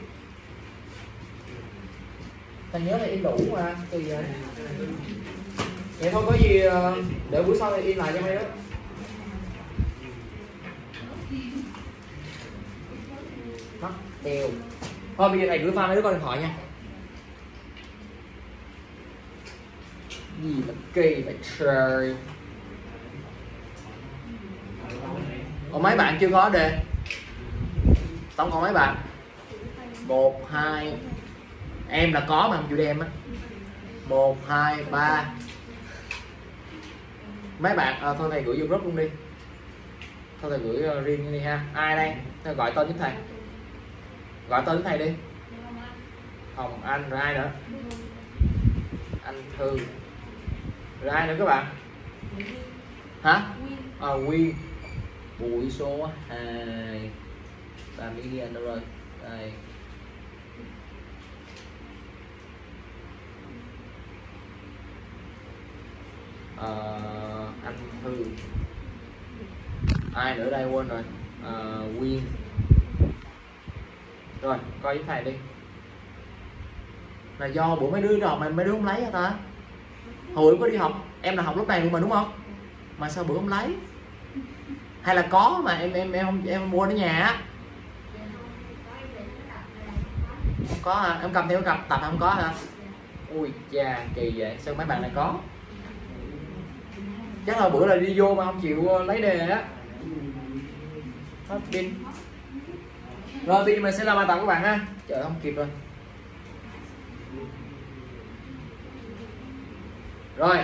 Thầy nhớ là in đủ mà. Kỳ vậy? Vậy thôi có gì để buổi sau thầy in lại cho mấy đứa. Mất tiêu. Thôi bây giờ thầy gửi file mấy đứa con điện thoại nha. Gì mà kỳ vậy trời. Còn mấy bạn chưa có đề. Tổng cộng mấy bạn? 1, 2. Em là có mà không chịu đem á. 1, 2, 3. Mấy bạn thôi thầy gửi vô group luôn đi. Thôi thầy gửi riêng đi ha. Ai đây? Thầy gọi tên giúp thầy. Gọi tên giúp thầy đi. Hồng Anh rồi ai nữa? Anh Thư. Rồi ai nữa các bạn? Hả? Quy. Buổi số 2. 30 ghi đâu rồi? Đây. Anh Thư. Ai nữa đây quên rồi. Quyên. Rồi coi với thầy đi. Là do bữa mấy đứa đi học mà mấy đứa không lấy hả ta? Hồi có đi học em là học lớp này luôn mà đúng không? Mà sao bữa không lấy? Hay là có mà em mua ở nhà á? Không có hả? Em cầm theo cái cặp tập không có hả? Ui cha kỳ vậy, sao mấy bạn này có? Chắc là bữa là đi vô mà không chịu lấy đề á. Hết pin. Rồi bây giờ mình sẽ làm bài tập các bạn ha. Trời không kịp rồi. Rồi.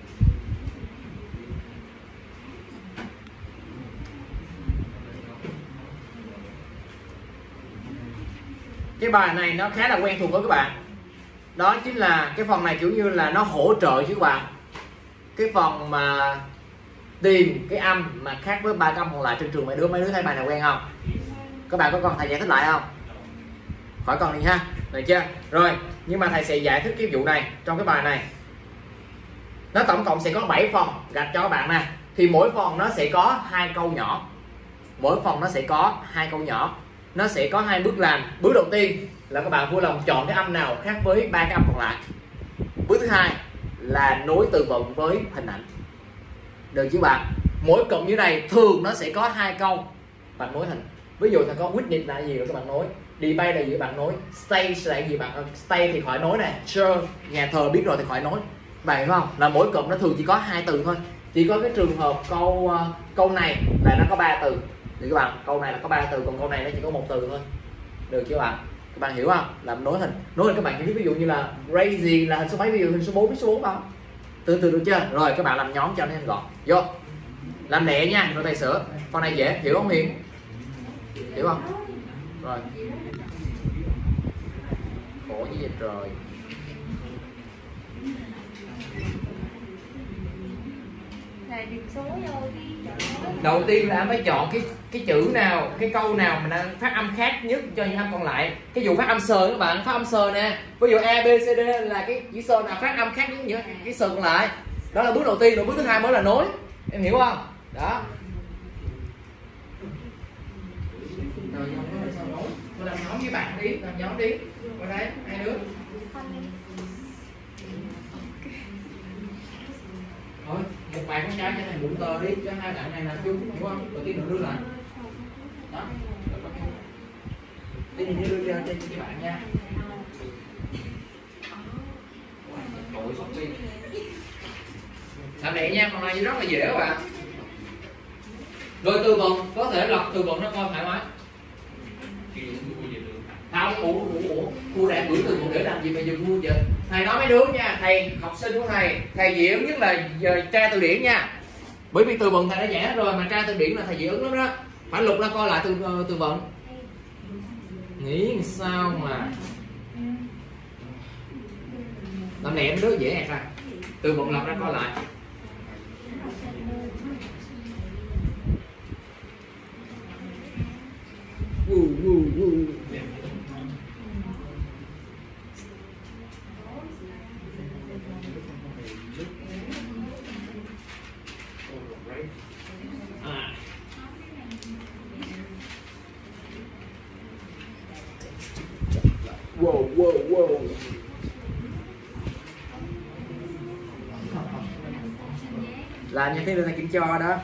Cái bài này nó khá là quen thuộc với các bạn. Đó chính là cái phần này kiểu như là nó hỗ trợ chứ các bạn. Cái phần mà tìm cái âm mà khác với 3 cái âm còn lại trên trường mấy đứa thấy bài này quen không? Các bạn có cần thầy giải thích lại không? Khỏi cần đi ha. Được chưa? Rồi, nhưng mà thầy sẽ giải thích cái vụ này trong cái bài này. Nó tổng cộng sẽ có 7 phần gạch cho các bạn nè. Thì mỗi phần nó sẽ có 2 câu nhỏ. Mỗi phần nó sẽ có 2 câu nhỏ. Nó sẽ có 2 bước làm. Bước đầu tiên là các bạn vui lòng chọn cái âm nào khác với 3 cái âm còn lại. Bước thứ hai là nối từ vựng với hình ảnh. Được chứ bạn? Mỗi cụm như này thường nó sẽ có 2 câu bạn nối hình. Ví dụ thằng có witness là gì rồi các bạn nối, debate là gì các bạn nối, stay là gì bạn, stay thì khỏi nối này, church nhà thờ biết rồi thì khỏi nối. Bạn hiểu không? Là mỗi cụm nó thường chỉ có 2 từ thôi. Chỉ có cái trường hợp câu này là nó có 3 từ. Thì các bạn, câu này là có 3 từ, còn câu này nó chỉ có 1 từ thôi. Được chưa bạn? Các bạn hiểu không? Làm nối hình. Nối hình các bạn ví dụ như là crazy là hình số mấy, ví dụ hình số 4 với số 4 không? từ từ được chưa? Rồi các bạn làm nhóm cho nó nhanh gọn. Vô. Làm lẹ nha, rồi tay sửa. Con này dễ, hiểu không Hiền? Hiểu không? Rồi. Khổ như vậy rồi. Đầu tiên là anh phải chọn cái chữ nào, cái câu nào mình đang phát âm khác nhất cho những âm còn lại. Cái dụ phát âm sờ các bạn, phát âm sờ nè. Ví dụ A, B, C, D là cái chữ sờ nào phát âm khác nhất những cái sờ còn lại. Đó là bước đầu tiên, rồi bước thứ hai mới là nối. Em hiểu không? Đó. Rồi làm nhóm với bạn đi, làm nhóm đi. Qua đây, hai đứa. Thôi, một bài con trai cho này bụng tờ đi, cho hai bạn này làm chung, hiểu không? Đầu tiên mình đưa lại. Đó. Đi nhìn đưa ra cho các bạn nha. Tội sốc đi. Làm lẹ nha, còn này rất là dễ các bạn. Rồi từ vựng, có thể lọc từ vựng nó coi thoải mái. Không, cô đang gửi từ vựng để làm gì mà dùng mua vậy? Thầy nói mấy đứa nha, thầy học sinh của thầy dị ứng nhất là tra từ điển nha. Bởi vì từ vựng thầy đã giải rồi, mà tra từ điển là thầy dị ứng lắm đó. Phải lục ra coi lại từ vựng. Nghĩ sao mà làm lẹ mấy đứa dễ ẹt ra. Từ vựng lọc ra coi lại. Wow. Làm như thế được thầy kiểm cho đó.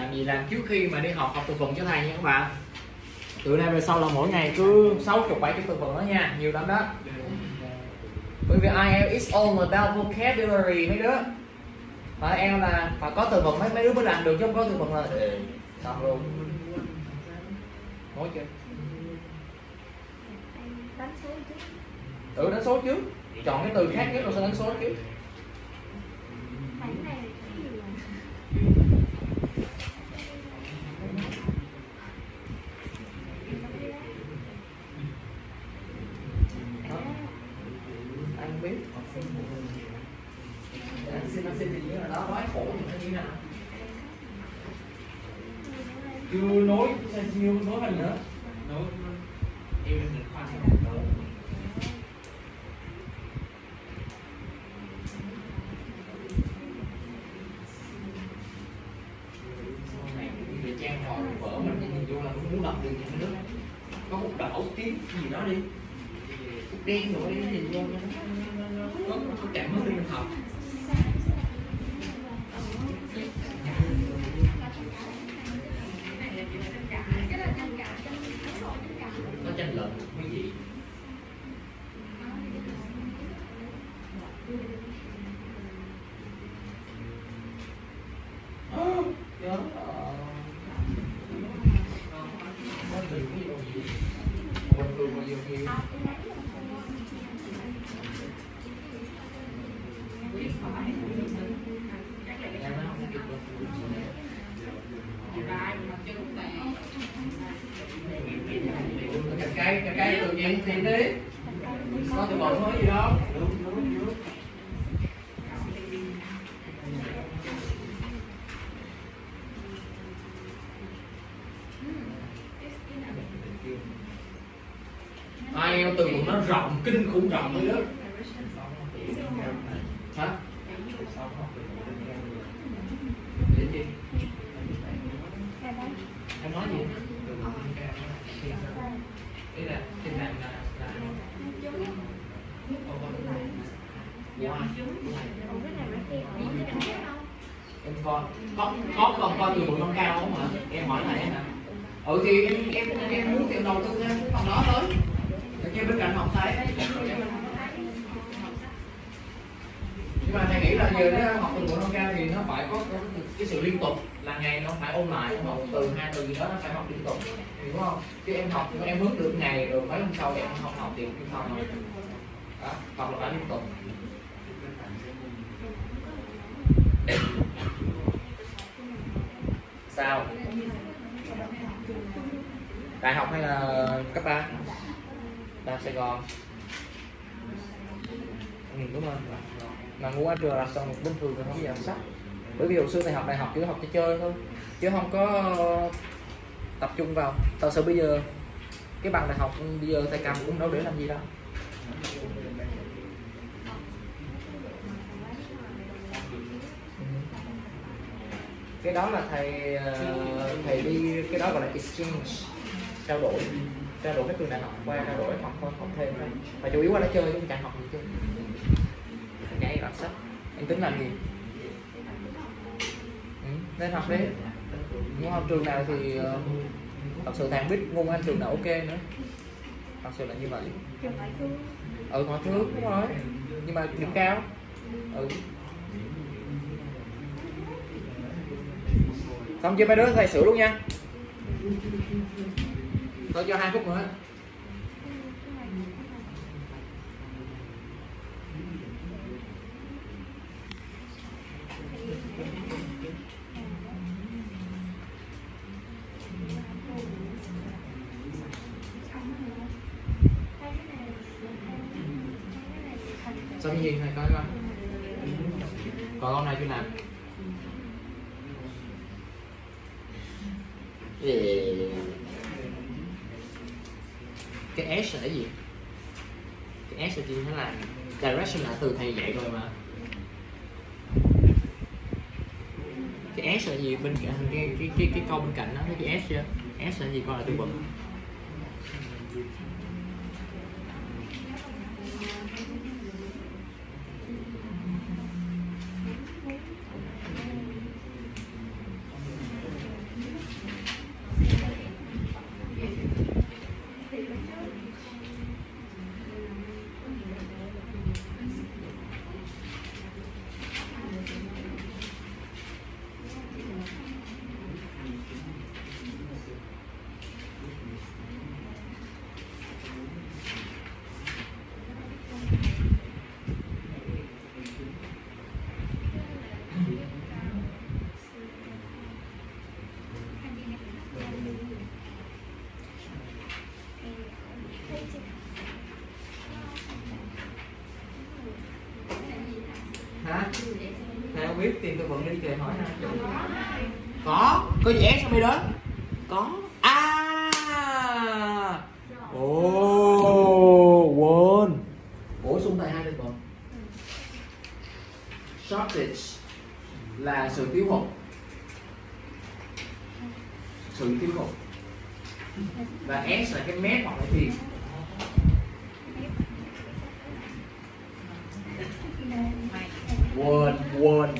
Làm gì làm trước khi mà đi học từ vựng cho thầy nha các bạn. Từ nay về sau là mỗi ngày cứ 60-70 từ vựng đó nha, nhiều lắm đó. Bởi vì IELTS is all about vocabulary mấy đứa. Mà IELTS là phải có từ vựng mấy đứa mới làm được, chứ không có từ vựng là xong luôn. Nói chưa?
Đánh số trước.
Đánh số trước. Chọn cái từ khác nhất rồi sẽ đánh số trước.
Bánh này cái gì mà
anh không biết. Anh xin gì là đó nói khổ thì nó như thế nào? Chưa nói mình nữa. Nói em mình khoan nói. Trang hỏi vợ mình nhìn vô là cũng muốn đọc được những nước có một đỏ tím gì đó đi đen rồi đi nhìn vô nó cảm hứng đi mình học. Nó tranh luận cái gì cái tự nhiên thì đi có từ vựng mới gì đâu. IELTS từ vựng nó rộng, kinh khủng rộng thôi đó. Hả? Để gì? Em nói gì? Đây là trên này là em con coi từ vựng nâng cao không hả? Em hỏi này hả? Thì em muốn tiền đầu tư em phòng đó thôi. Ở bên cạnh học thấy. Nhưng mà thầy nghĩ là giờ nó học từ vựng nâng cao thì nó phải có cái sự liên tục, là ngày nó phải ôn lại, học từ 2 từ gì đó nó phải học liên tục, đúng không? Chứ em học em hướng được ngày rồi mấy hôm sau em không học thì không học đó, học là phải liên tục. Sao? Đại học hay là cấp 3? Đại học Sài Gòn. Đúng rồi. Mà ngủ ở trường là xong một bình thường thì không có sách. Bởi vì hồi xưa thầy học đại học chỉ học cho chơi thôi, chứ không có tập trung vào. Thật sự bây giờ cái bằng đại học bây giờ thầy cầm cũng đâu để làm gì đâu. Cái đó là thầy đi, cái đó gọi là exchange, trao đổi cái trường đại học qua trao đổi học thêm thôi. Và chủ yếu là chơi chứ không chẳng học gì chứ. Nhảy đọc sách. Em tính làm gì? Nên học đi. Muốn học trường nào thì thật sự thầy biết ngon anh trường nào ok nữa. Thật sự là như vậy. Ngoại thương đúng rồi. Nhưng mà điểm cao. Xong chưa mấy đứa, thầy sửa luôn nha. Tôi cho 2 phút nữa. Xong cái gì này coi coi. Còn con này chưa làm. Cái S là cái gì? Cái S là gì nó là direction, là từ thầy dạy rồi mà. Cái S là gì? Bên cạnh cái câu bên cạnh đó, thấy cái S chưa? S là gì? Coi là từ vựng. cái vẫn đi kề hỏi có chữ S trong đây đó có quên bổ sung thầy 2 từ vựng. Shortage là sự thiếu hụt, và S là cái mép hoặc là tiền. Quên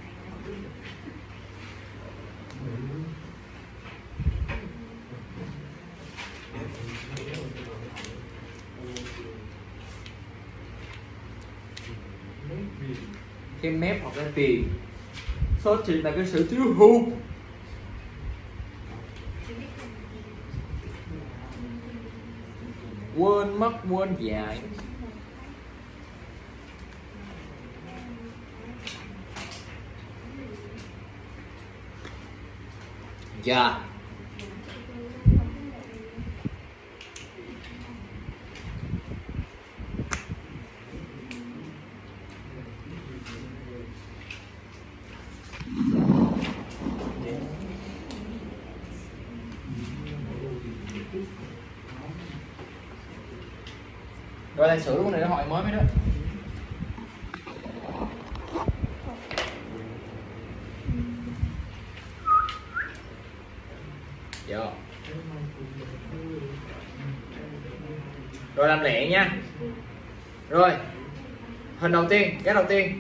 cái mép hoặc là tiền. Shortage là cái sự thiếu hụt. Quên mất, quên dại. Dạ. Rồi lại sửa luôn này, nó hỏi mới mấy đó. Dạ. Rồi làm lẹ nha. Rồi hình đầu tiên, cái đầu tiên.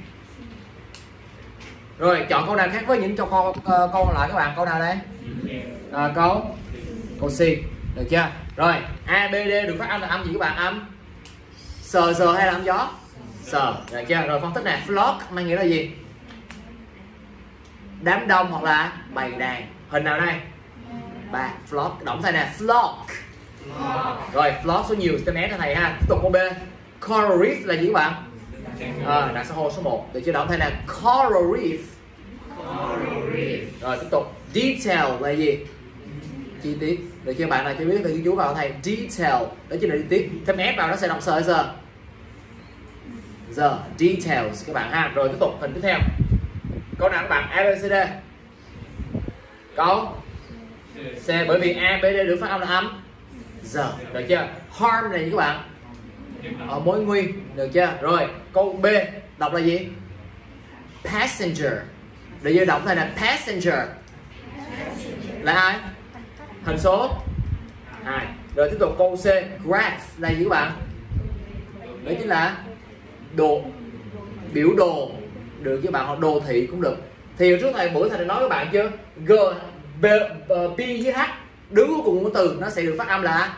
Rồi chọn câu nào khác với những câu còn lại các bạn. Câu nào đây? Câu C, được chưa? Rồi A, B, D được phát âm là âm gì các bạn? Âm sờ hay là âm gió? Sờ, được chưa? Rồi phân tích nè, flock mang nghĩa là gì? Đám đông hoặc là bầy đàn. Hình nào đây? 3. Flock, động thay nè, flock. Rồi flock số nhiều STEM cho thầy ha. Tiếp tục câu B, coral reef là gì các bạn? Đặt san hô số 1, được chưa? Động thay nè, coral reef. Rồi tiếp tục, detail là gì? Chi tiết, được chưa? Bạn nào chưa biết thì ghi chú vào thầy, detail đó chính là chi tiết. Thêm ép vào nó sẽ động sờ giờ details các bạn ha. Rồi tiếp tục hình tiếp theo. Câu nào các bạn? A, B, C, D. Câu C, bởi vì A, B, D được phát âm là âm giờ, được chưa? Harm này các bạn, mối nguy, được chưa? Rồi câu B đọc là gì? Passenger, được chưa? Đọc thành là passenger là ai? Hình số 2. Rồi tiếp tục câu C, graph là gì các bạn? Đó chính là biểu đồ, được chứ bạn, hoặc đồ thị cũng được. Thì trước bữa thầy đã nói các bạn chưa? G, B, P với H đứng cuối cùng của từ nó sẽ được phát âm là,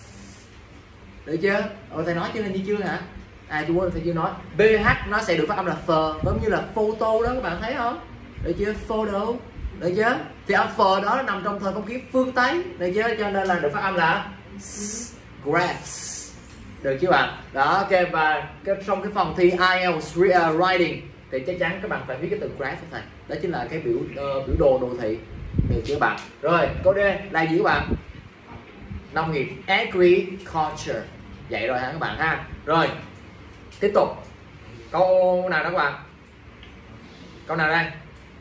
được chưa? Thầy nói chưa, hình như chưa hả? Chú quên, thầy chưa nói. BH nó sẽ được phát âm là phờ, giống như là photo đó các bạn thấy không? Được chưa? Photo, được chưa? Thì âm phờ đó nằm trong thời phong kiến phương Tây, được chưa? Cho nên là được phát âm là graphs, được chưa bạn? Đó, ok. Và trong cái phòng thi IELTS writing thì chắc chắn các bạn phải viết cái từ graph thầy. Đó chính là cái biểu đồ đồ thị, được chưa bạn? Rồi câu D là gì các bạn? Nông nghiệp, agriculture. Vậy rồi hả các bạn ha? Rồi tiếp tục câu nào đó các bạn? Câu nào đây?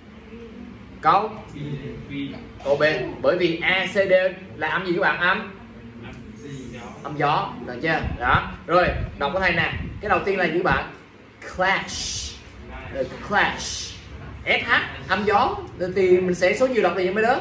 Câu B, bởi vì A, C, D là âm gì các bạn? Âm gió, được chưa? Đó. Rồi đọc cái thầy nè, cái đầu tiên là gì các bạn? Clash, clash, SH âm gió, thì mình sẽ số nhiều đọc là gì mấy đứa?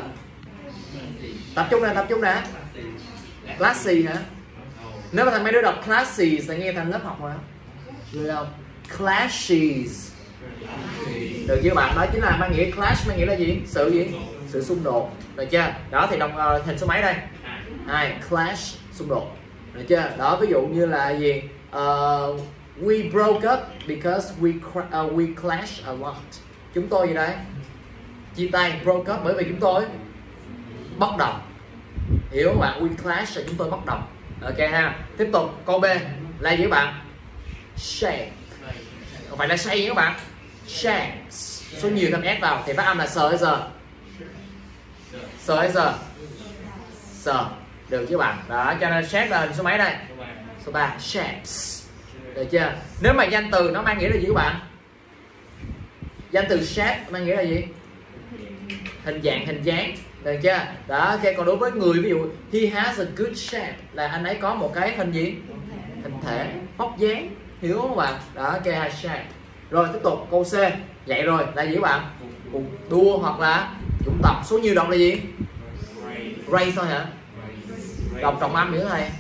Tập trung nè. Classy hả? Nếu mà thằng mấy đứa đọc classy sẽ nghe thành lớp học rồi, được không? Clashes, được chưa bạn? Đó chính là mang nghĩa clash, mang nghĩa là gì? Sự gì? Sự xung đột, được chưa? Đó thì đọc hình số mấy đây? 2. Clash, xung đột, được chưa? Đó, ví dụ như là gì? We broke up because we clashed a lot. Chúng tôi gì đấy? Chia tay, broke up bởi vì chúng tôi bất đồng. Hiểu không bạn? We clash là chúng tôi bất đồng. Ok ha. Tiếp tục câu B là gì các bạn? Shape. Không phải là say các bạn. Shapes. Số nhiều thêm S vào thì phát âm là sờ hay giờ? Sờ hay giờ? Sờ. Được chứ bạn. Đó, cho nên shape là số mấy đây? Số 3. Shapes. Được chưa? Nếu mà danh từ nó mang nghĩa là gì các bạn? danh từ shape mang nghĩa là gì? Hình dạng, hình dáng, được chưa? Đó, ok. Còn đối với người, ví dụ he has a good shape là anh ấy có một cái hình gì? Hình thể, vóc dáng, hiểu không bạn? Đó, ok, has shape. Rồi tiếp tục câu C. Vậy rồi là gì các bạn? Cuộc đua hoặc là chủng tộc. Số nhiều đọc là gì? Race thôi hả? Đọc trọng âm nữa này.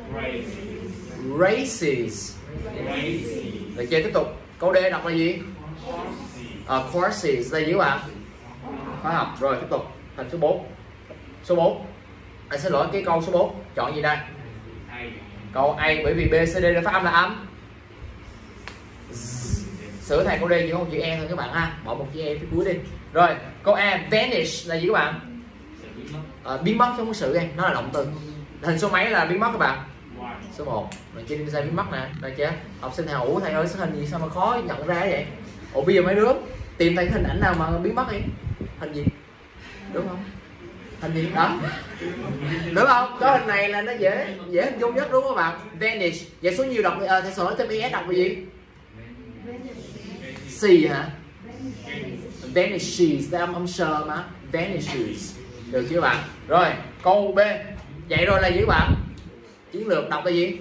Races. Được chưa? Tiếp tục câu D đọc là gì? Courses là gì các bạn? Khóa học. Rồi tiếp tục thành số 4. Số 4. Anh xin lỗi, cái câu số 4 chọn gì đây? Câu A, bởi vì B, C, D đều phát âm là âm. Sửa thầy câu D chỉ có một chữ E thôi các bạn ha, bỏ một chữ E phía cuối đi. Rồi câu A, vanish là gì các bạn? Biến mất, không có sự em, nó là động từ. Hình số mấy là biến mất các bạn? Số 1. Rồi trên ra biến mất nè, rồi chứ. Học sinh thầy ủa thầy ơi, số hình gì sao mà khó nhận ra vậy? Ủa bây giờ mấy đứa tìm thấy hình ảnh nào mà biến mất đi? Hình gì? Đúng không? Hình gì đó? Đúng không? Có hình này là nó dễ hình dung nhất đúng không các bạn? Vanish. Vậy số nhiều đọc thầy số thêm ES đọc là gì? C hả? Vanishes, âm sờ mà. Vanishes. Được chưa bạn? Rồi, câu B. Vậy rồi là gì các bạn? Chiến lược đọc là gì?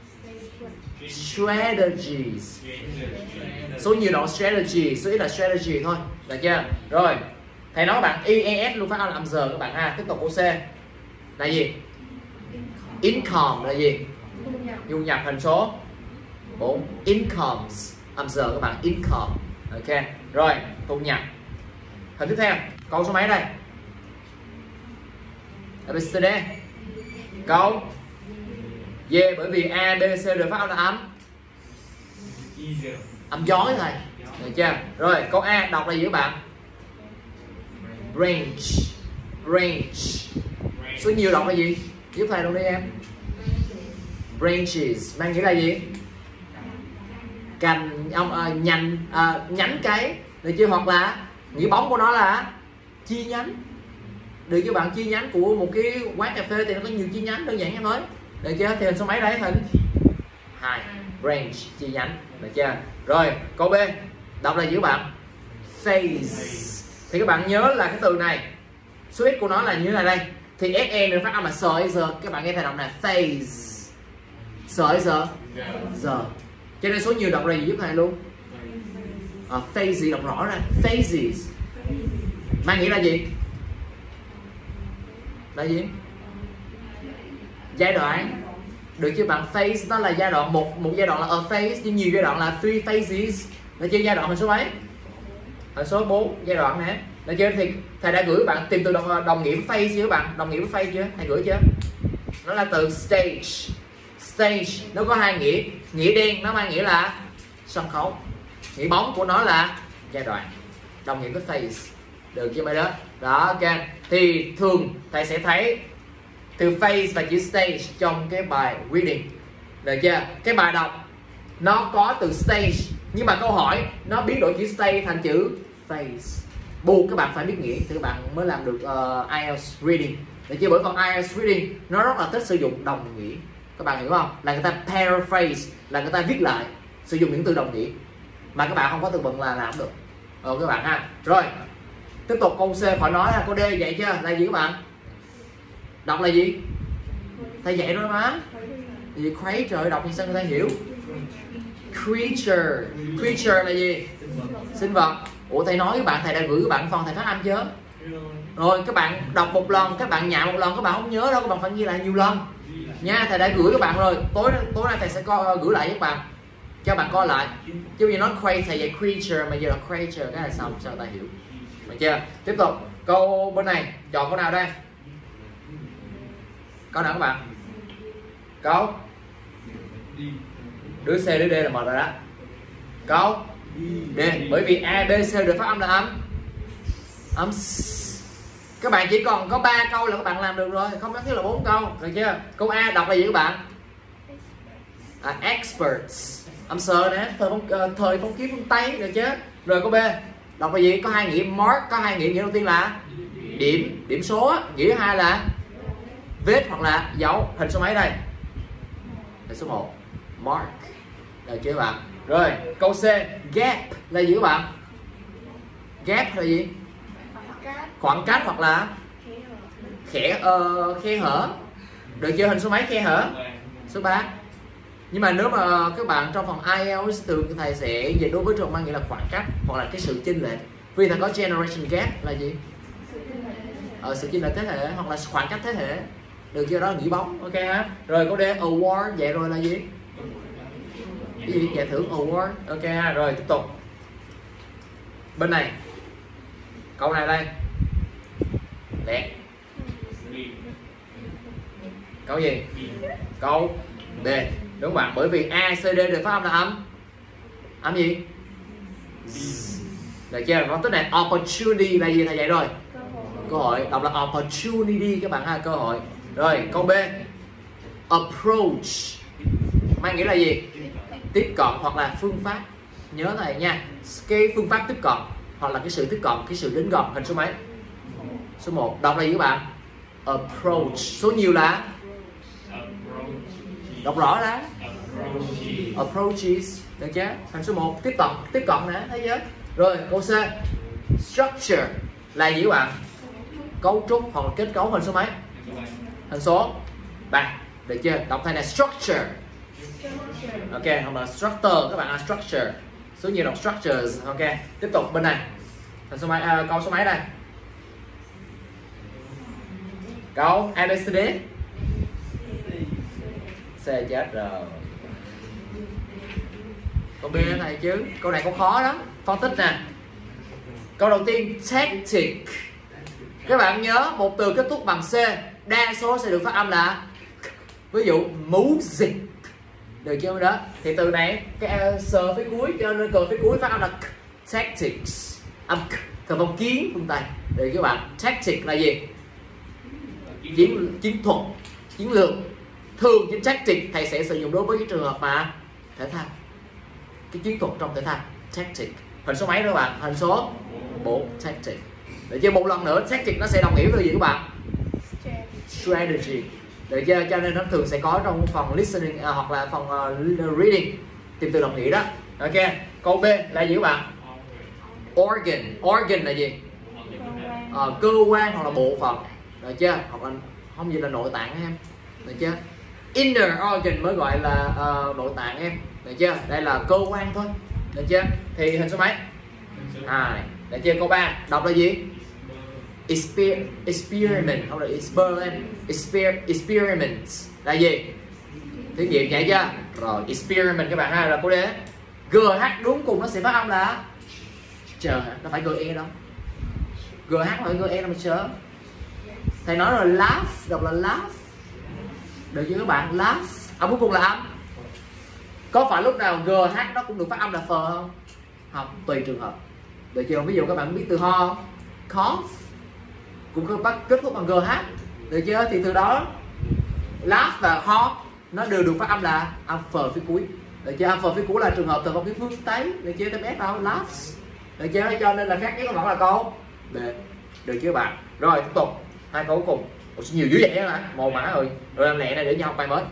Strategies. Số nhiều đọc strategy, số ít là strategy thôi. Được chưa? Rồi, thầy nói bạn ES luôn phát âm là âm giờ các bạn ha. Tiếp tục câu C. Là gì? Income là gì? Thu nhập. Hình số 4. Incomes. Âm giờ các bạn, income. Ok. Rồi, thu nhập. Hình tiếp theo, câu số mấy đây? ABCD. Câu D, bởi vì A, B, C đều phát âm là âm. Âm gió thầy. Được chưa? Rồi, câu A đọc là gì các bạn? Branch. Branch. Số nhiều đọc là gì? Giúp thầy luôn đi em. Branches mang nghĩa là gì? Cành, nhánh cây. Được chưa? Hoặc là nghĩa bóng của nó là chi nhánh. Được chưa bạn? Chi nhánh của một cái quán cà phê thì nó có nhiều chi nhánh, đơn giản như thôi. Được chưa? Thì hình số mấy đấy? Hình 2. Branch, chi nhánh. Được chưa? Rồi, câu B đọc là gì các bạn? Phase. Thì các bạn nhớ là cái từ này số ít của nó là như thế này đây. Thì SE được phát âm là sợi giờ. Các bạn nghe thầy đọc là phase. Sợi giờ. Giờ. Cho nên số nhiều đọc là gì giúp thầy luôn? Phase đọc rõ ra. Phases. Mang nghĩa là gì? Là gì? Giai đoạn. Được chưa bạn? Phase nó là giai đoạn, một giai đoạn là a phase, nhưng nhiều giai đoạn là 3 phases. Được chưa? Giai đoạn hình số mấy? Hình số 4 giai đoạn nè. Được chưa? Thì thầy đã gửi bạn tìm từ đồng nghĩa với phase chưa bạn? Đồng nghĩa với phase chưa? Thầy gửi chưa? Nó là từ stage. Stage nó có hai nghĩa. Nghĩa đen nó mang nghĩa là sân khấu. Nghĩa bóng của nó là giai đoạn. Đồng nghĩa với phase. Được chưa mấy đó? Đó, ok. Thì thường thầy sẽ thấy từ phase và chữ stage trong cái bài reading. Được chưa? Cái bài đọc nó có từ stage, nhưng mà câu hỏi nó biến đổi chữ stage thành chữ phase. Buộc các bạn phải biết nghĩa thì các bạn mới làm được IELTS reading. Được chưa? Bởi phần IELTS reading nó rất là thích sử dụng đồng nghĩa. Các bạn hiểu không? Là người ta paraphrase, là người ta viết lại, sử dụng những từ đồng nghĩa. Mà các bạn không có từ vựng là làm được. Các bạn ha. Rồi, tiếp tục câu C khỏi nói là câu D vậy chưa? Là gì các bạn? Đọc là gì? Thầy dạy rồi mà. Gì creature đọc thì sao người ta hiểu? Creature. Creature là gì? Sinh vật. Ủa thầy nói với bạn, thầy đã gửi các bạn phần thầy phát âm chưa? Rồi các bạn đọc một lần, các bạn nhại một lần, các bạn không nhớ đâu, các bạn phải ghi lại nhiều lần nha. Thầy đã gửi các bạn rồi. Tối nay thầy sẽ gửi lại với các bạn, cho bạn coi lại. Chứ vì nói thầy dạy creature mà giờ là creature cái là sao người ta hiểu. Được chưa? Tiếp tục câu bên này, chọn câu nào đây? Câu nào các bạn? Câu đứa C đứa D là một rồi đó. Câu D, bởi vì A, B, C được phát âm là âm các bạn chỉ còn có 3 câu là các bạn làm được rồi, không nhất thiết là 4 câu. Được chưa? Câu A đọc là gì các bạn? Experts. Âm sờ nè, thời phong kiến phương Tây. Được chưa? Rồi câu B đọc là gì? Có hai nghĩa mark, có hai nghĩa. Nghĩa đầu tiên là điểm số, nghĩa thứ hai là vết hoặc là dấu. Hình số mấy đây? Hình số 1. Mark. Được chưa các bạn? Rồi câu C, gap là gì các bạn? Gap là gì? Khoảng cách hoặc là khe hở. Được chưa? Hình số mấy khe hở? Số 3. Nhưng mà nếu mà các bạn trong phòng IELTS thường thầy sẽ dịch đối với trường mang nghĩa là khoảng cách hoặc là cái sự chênh lệch. Vì thầy có generation gap là gì? Sự chênh lệch thế hệ hoặc là khoảng cách thế hệ. Được chưa? Đó là nghỉ bóng. Ok ha. Rồi câu D award vậy rồi là gì? Cái gì? Giải thưởng award. Ok ha. Rồi tiếp tục. Bên này. Câu này đây. Lẹ. Câu gì? Câu D. Đúng không bạn? Bởi vì A, C, D đều phát âm là âm gì? Được chưa? Có tích này opportunity là gì thầy dạy rồi? Cơ hội. Đọc là opportunity các bạn ha, cơ hội. Rồi câu B. Approach mang nghĩa là gì? Tiếp cận hoặc là phương pháp. Nhớ thầy nha. Cái phương pháp tiếp cận hoặc là cái sự tiếp cận, cái sự đến gần. Hình số mấy? Số 1. Đọc là gì các bạn? Approach. Số nhiều là? Đọc rõ là approaches. Được chưa? Hình số 1 tiếp cận nè, thấy chưa? Rồi câu C. Structure là gì các bạn? Cấu trúc hoặc là kết cấu. Hình số mấy? Hình số 3. Được chưa? Đọc thay là structure. Ok, hoặc là structure các bạn là structure. Số nhiều đọc structures. Ok, tiếp tục bên này. Hình số mấy? Câu số mấy đây? Câu ABCD. C chết rồi. Câu B này chứ. Câu này câu khó đó. Phân tích nè. Câu đầu tiên tactic. Các bạn nhớ một từ kết thúc bằng C đa số sẽ được phát âm là ví dụ music. Được chưa đó? Thì từ này cái sờ phía cuối cho nên cờ phía cuối phát âm là tactics. Âm từ vòng kiến phương Tây. Được các bạn. Tactic là gì? Chiến thuật, chiến lược. Thường trên tactic thầy sẽ sử dụng đối với cái trường hợp mà thể thao, cái chiến thuật trong thể thao. Tactic. Hình số mấy đó các bạn? Hình số 4. Tactic. Được chưa? Một lần nữa tactic nó sẽ đồng nghĩa với gì các bạn? Strategy. Được chưa? Cho nên nó thường sẽ có trong phần listening hoặc là phần reading tìm từ đồng nghĩa đó. Ok. Câu B là gì các bạn? Organ. Organ là gì? Cơ quan hoặc là bộ phận. Được chưa? Hoặc là không gì là nội tạng em. Được chưa? Inner organ mới gọi là nội tạng em. Được chưa? Đây là cơ quan thôi. Được chưa? Thì hình số mấy? 2. Được chưa? Câu 3 đọc là gì? Experiment hoặc là experiment là gì? Thử nghiệm vậy chưa? Rồi experiment các bạn ha, là câu D. GH đúng cùng nó sẽ phát âm là chờ, nó phải GE đâu. GH phải GE đâu mà chờ. Thầy nói rồi laugh, đọc là laugh. Được chưa các bạn? Laugh. Âm cuối cùng là âm. Có phải lúc nào GH nó cũng được phát âm là phờ không? Không, tùy trường hợp. Được chưa? Ví dụ các bạn biết từ ho không? Cough cũng bắt kết thúc bằng GH. Được chưa? Thì từ đó laugh và ho nó đều được phát âm là âm phờ phía cuối. Được chưa? Âm phờ phía cuối là trường hợp từ vòng phía phương Tây. Được chưa? Tem S đâu? Laughs. Được chưa? Cho nên là khác nhất vẫn là câu B. Được chưa bạn? Rồi tiếp tục. Hai câu cuối cùng. Ủa, nhiều dữ vậy hả? Mồ mã rồi. Rồi làm lẹ này để nhau học bài mới.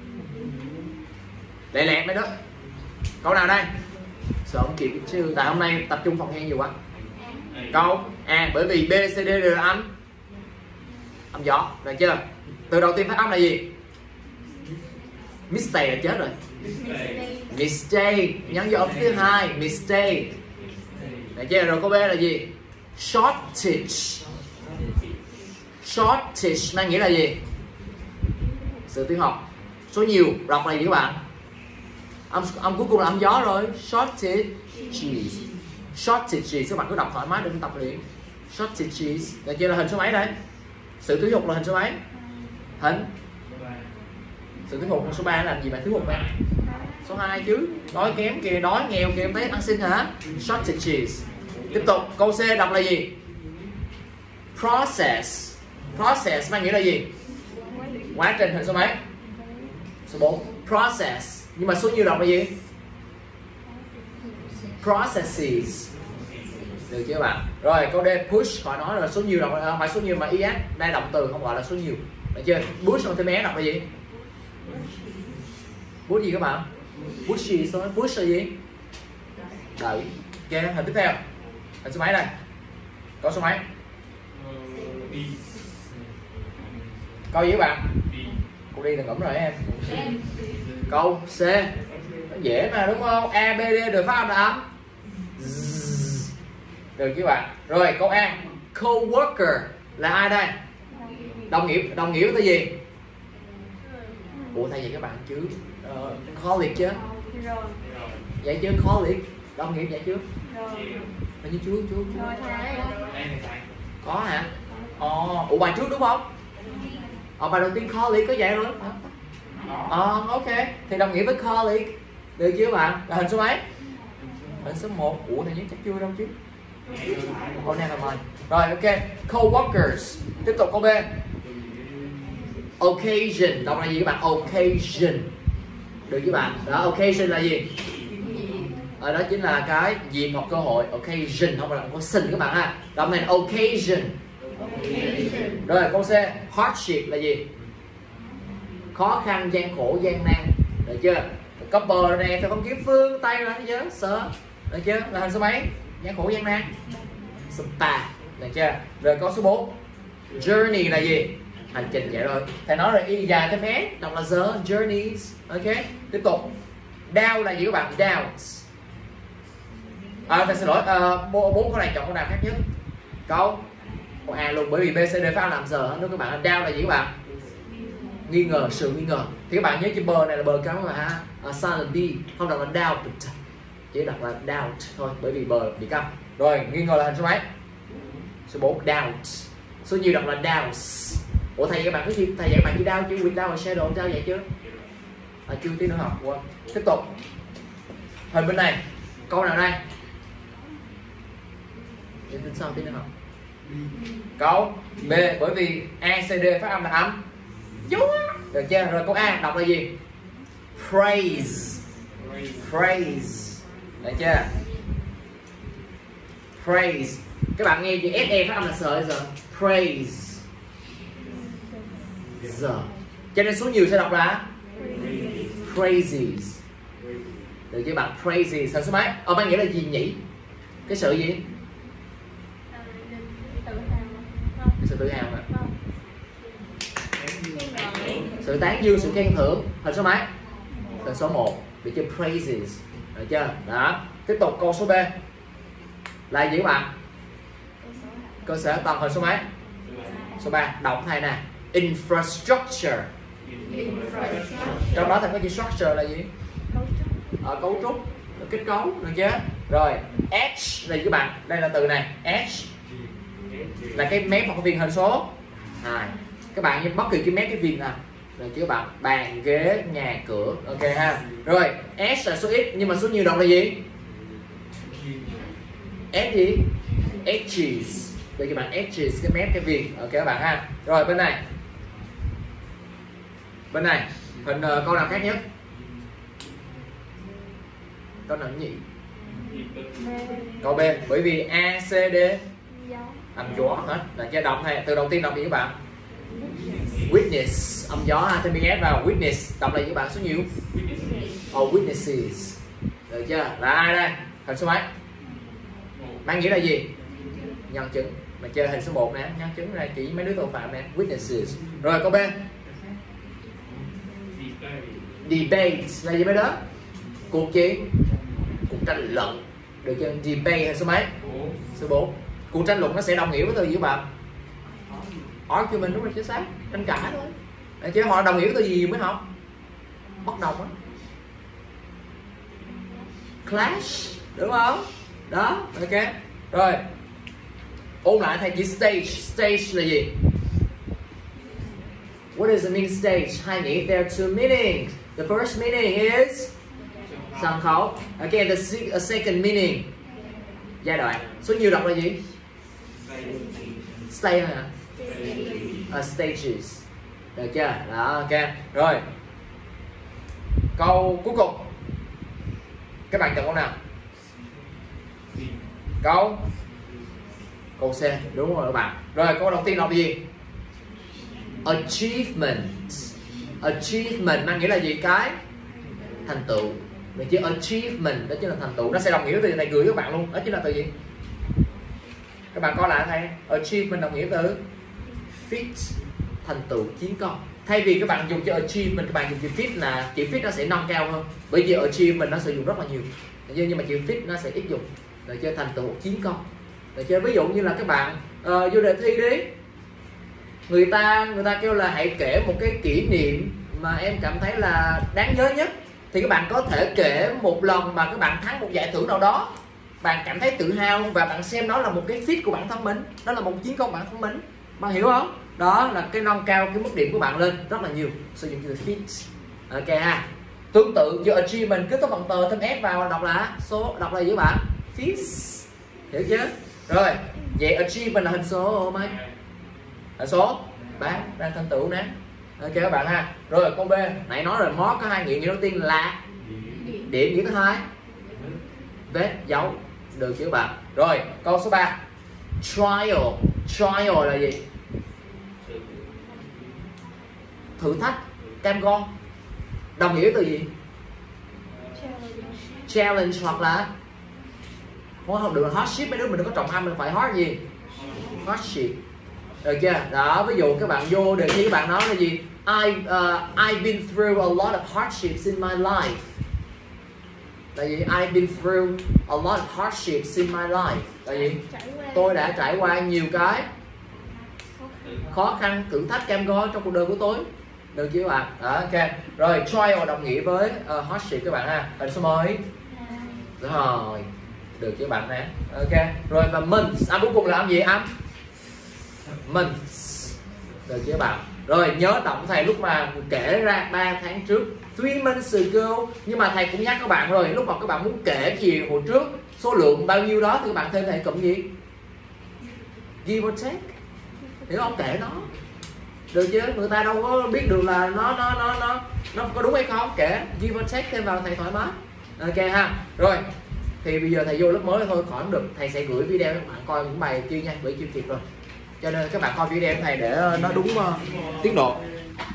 Lẹ mấy đứa. Câu nào đây? Sợ không kịp chứ. Tại hôm nay tập trung phòng nghe nhiều quá. Câu A. Bởi vì B, C, D đều là âm gió. Được chưa? Từ đầu tiên phát âm là gì? Mistake là chết rồi. Mistake. Nhấn vô âm thứ 2. Mistake. Được chưa? Rồi câu B là gì? Shortage. Shortage mang nghĩa là gì? Sự tiếng học. Số nhiều đọc là gì các bạn? Âm cuối cùng là âm gió rồi. Shortage. Shortages. Các bạn cứ đọc thoải mái đừng tập luyện. Shortages. Được chưa? Là hình số mấy đây? Sự thuyết phục là hình số mấy? Hình sự thuyết phục số 3 làm gì mà thuyết phục em? Số 2 chứ. Đói kém kìa, đói nghèo kìa, em thấy ăn xin hả? Shortages. Tiếp tục câu C đọc là gì? Process. Process mang nghĩa là gì? Quá trình. Hình số mấy? Số 4. Process. Nhưng mà số nhiều đọc là gì? Processes. Được chưa các bạn? Rồi câu D push, khỏi nói là số nhiều đọc phải số nhiều mà is đây động từ không gọi là số nhiều. Được chưa? Push xong thêm é đọc là gì? Push gì các bạn? Push gì? Push là gì? Đẩy. Ok, hình tiếp theo. Hình số mấy đây? Câu số mấy? Câu gì các bạn? Cô đi là ngẫm rồi em. Câu C. Nó dễ mà đúng không? A, B, D được phát âm là âm. Được chứ bạn. Rồi câu A. Co-worker là ai đây? Đồng nghĩa là gì? Ủa thay vậy các bạn chứ colleague chứ? Vậy chứ colleague đồng nghĩa vậy chứ? Hình như chưa. Có hả? Ủa bài trước đúng không? Bài đầu tiên colleague có vậy rồi. Ok. Thì đồng nghĩa với colleague. Được chưa bạn? Là hình số mấy? Hình số 1. Ủa này chắc chưa đâu chứ. Oh never mind. Rồi ok. Co-workers. Tiếp tục câu B. Occasion. Đọc là gì các bạn? Occasion. Được chứ bạn? Đó, occasion là gì? Đó chính là cái dịp hoặc cơ hội. Occasion không phải là có xin các bạn ha. Đọc này occasion. Rồi câu C. Hardship là gì? Khó khăn, gian khổ, gian nan. Được chưa? Couple này thì không kiếm phương Tây là thế chứ sợ. Được chưa? Là hình số mấy? Gian khổ, gian nan. Spa. Được chưa? Rồi câu số 4. Journey là gì? Hành trình vậy rồi. Thầy nói rồi y dài thêm S. Đọc là the journeys. Ok. Tiếp tục. Doubt là gì các bạn? Doubts. Thầy xin lỗi. 4 câu này chọn câu nào khác nhất? Câu A luôn, bởi vì B, C, D phát làm giờ nữa các bạn. Doubt là gì các bạn? Nghi ngờ, sự nghi ngờ. Thì các bạn nhớ chữ bờ này là bờ cấm mà silent D, không đọc là doubt, chỉ đọc là doubt thôi, bởi vì bờ bị câm. Rồi nghi ngờ là hình số mấy? Số 4. Doubt. Số nhiều đọc là doubts. Ủa thầy các bạn cứ thầy dạy các bạn chỉ doubt chứ without a shadow sao vậy chứ? Chưa tí nữa học. Tiếp tục. Hình bên này. Câu nào đây? Để tính sau tí nữa học. Câu B, bởi vì A, C, D phát âm là âm. Được chưa? Rồi câu A đọc là gì? Praise. Praise. Được chưa? Praise. Các bạn nghe chữ SE phát âm là sợi giờ. Praise. Giờ. Cho nên số nhiều sẽ đọc là praises. Được chưa bạn? Praises. Sao số mấy? Mang nghĩa là gì nhỉ? Cái sự gì? Cái sự tự hào hả? Sự tán dương, sự khen thưởng. Hình số mấy? Hình số 1. Được chưa? Praises. Được chưa? Đó. Tiếp tục câu số B là gì các bạn? Cơ sở hạ tầng. Hình số mấy? Số 3. Đọc thầy nè. Infrastructure. Trong đó thầy có chữ structure là gì? Cấu trúc, kết cấu. Được chưa? Rồi edge là gì các bạn? Đây là từ này. Edge là cái mép hoặc cái viên. Hình số 2. Các bạn như bất kỳ cái mép cái viên nào. Được chứ các bạn? Bàn, ghế, nhà, cửa. Ok ha. Rồi edge là số ít nhưng mà số nhiều đọc là gì? Edge gì? Edges. Được các bạn? Edges, cái mép cái viên. Ok các bạn ha. Rồi bên này. Bên này hình câu nào khác nhất? Câu nào nhỉ? Câu B, bởi vì A, C, D âm gió hết. Là chưa đọc này. Từ đầu tiên đọc gì các bạn? Witness, âm gió ha, thêm s vào. Witness đọc là gì các bạn? Số nhiều. Witnesses. Được chưa? Là ai đây? Hình số mấy? Mang nghĩa là gì? Nhân chứng. Mà chơi hình số 1 nè, nhân chứng này chỉ mấy đứa tội phạm nè. Witnesses. Rồi câu B. Debate là gì mấy đó? Cuộc chiến, cuộc tranh luận. Được chưa? Debate là số mấy? Số 4. Cuộc tranh luận nó sẽ đồng nghĩa với từ gì các bạn? Argument, đúng rồi, chính xác. Tranh cãi thôi. Được chứ họ đồng nghĩa với từ gì mới học? Bất đồng á. Clash, đúng không? Đó, ok. Rồi ôn lại thầy chữ stage. Stage là gì? What does it mean stage? Hai nghĩa. There are two meanings. The first meaning is sân khấu. Again, the second meaning giai đoạn. Số nhiều đọc là gì? Stage hả? Stages. Được chưa? Đó, ok. Rồi câu cuối cùng. Các bạn chọn câu nào? Câu C. Đúng rồi các bạn. Rồi câu đầu tiên đọc gì? Achievement. Achievement mang nghĩa là gì? Cái thành tựu. Được chứ? Achievement đó chính là thành tựu. Nó sẽ đồng nghĩa với từ này gửi các bạn luôn. Đó chính là từ gì? Các Các bạn coi lại thầy, achievement đồng nghĩa từ feat, thành tựu, chiến công. Thay vì các bạn dùng cho achievement, các bạn dùng chữ feat là chữ feat nó sẽ nâng cao hơn, bởi vì achievement nó sử dụng rất là nhiều, nhưng mà chữ feat nó sẽ ít dùng. Được chưa? Thành tựu, chiến công. Được chưa? Ví dụ như là các bạn vô đề thi đi, người ta kêu là hãy kể một cái kỷ niệm mà em cảm thấy là đáng nhớ nhất, thì các bạn có thể kể một lần mà các bạn thắng một giải thưởng nào đó, bạn cảm thấy tự hào và bạn xem đó là một cái feat của bản thân mình, đó là một chiến công của bản thân mình, bạn hiểu không? Đó là cái nâng cao cái mức điểm của bạn lên rất là nhiều, sử dụng từ feat. Ok ha. Tương tự giữa achievement kết thúc bằng tờ thêm s vào đọc là số, đọc là gì bạn? Feats. Hiểu chưa? Rồi, vậy achievement là hình số mấy? Là số 3, đang thành tựu nè. Ok các bạn ha. Rồi câu B, nãy nói rồi, mốt có hai nghĩa đầu tiên là điểm, nghĩa thứ hai vết dấu. Được chưa các bạn? Rồi, câu số 3. Trial. Trial là gì? Thử thách, cam go. Đồng nghĩa từ gì? Challenge hoặc là không được là hardship, mấy đứa mình đừng có trọng âm, mình phải hard gì? Hardship. Được chưa? Đó, ví dụ các bạn vô đề thi các bạn nói là gì? I've been through a lot of hardships in my life. Là gì? I've been through a lot of hardships in my life. Là gì? Tôi đã trải qua nhiều cái khó khăn, thử thách, cam go trong cuộc đời của tôi. Được chưa các bạn? Đó, ok. Rồi, trial đồng nghĩa với hardship các bạn ha. Rồi số mấy? Rồi. Được chưa các bạn nè. Ok. Rồi và months, cuối cùng là âm gì? Âm months. Được chưa các bạn? Rồi nhớ tổng thầy lúc mà kể ra 3 tháng trước, 3 months ago, nhưng mà thầy cũng nhắc các bạn rồi, lúc mà các bạn muốn kể cái gì hồi trước, số lượng bao nhiêu đó thì các bạn thêm thầy cụm gì? Give or take. Hiểu không? Kể nó. Được chưa? Người ta đâu có biết được là nó có đúng hay không, kể give or take thêm vào thầy thoải mái. Ok ha. Rồi thì bây giờ thầy vô lớp mới thôi khỏi không được, thầy sẽ gửi video cho các bạn coi những bài kia nha, bởi chưa kịp rồi, cho nên các bạn coi video thầy để nó đúng tiến độ.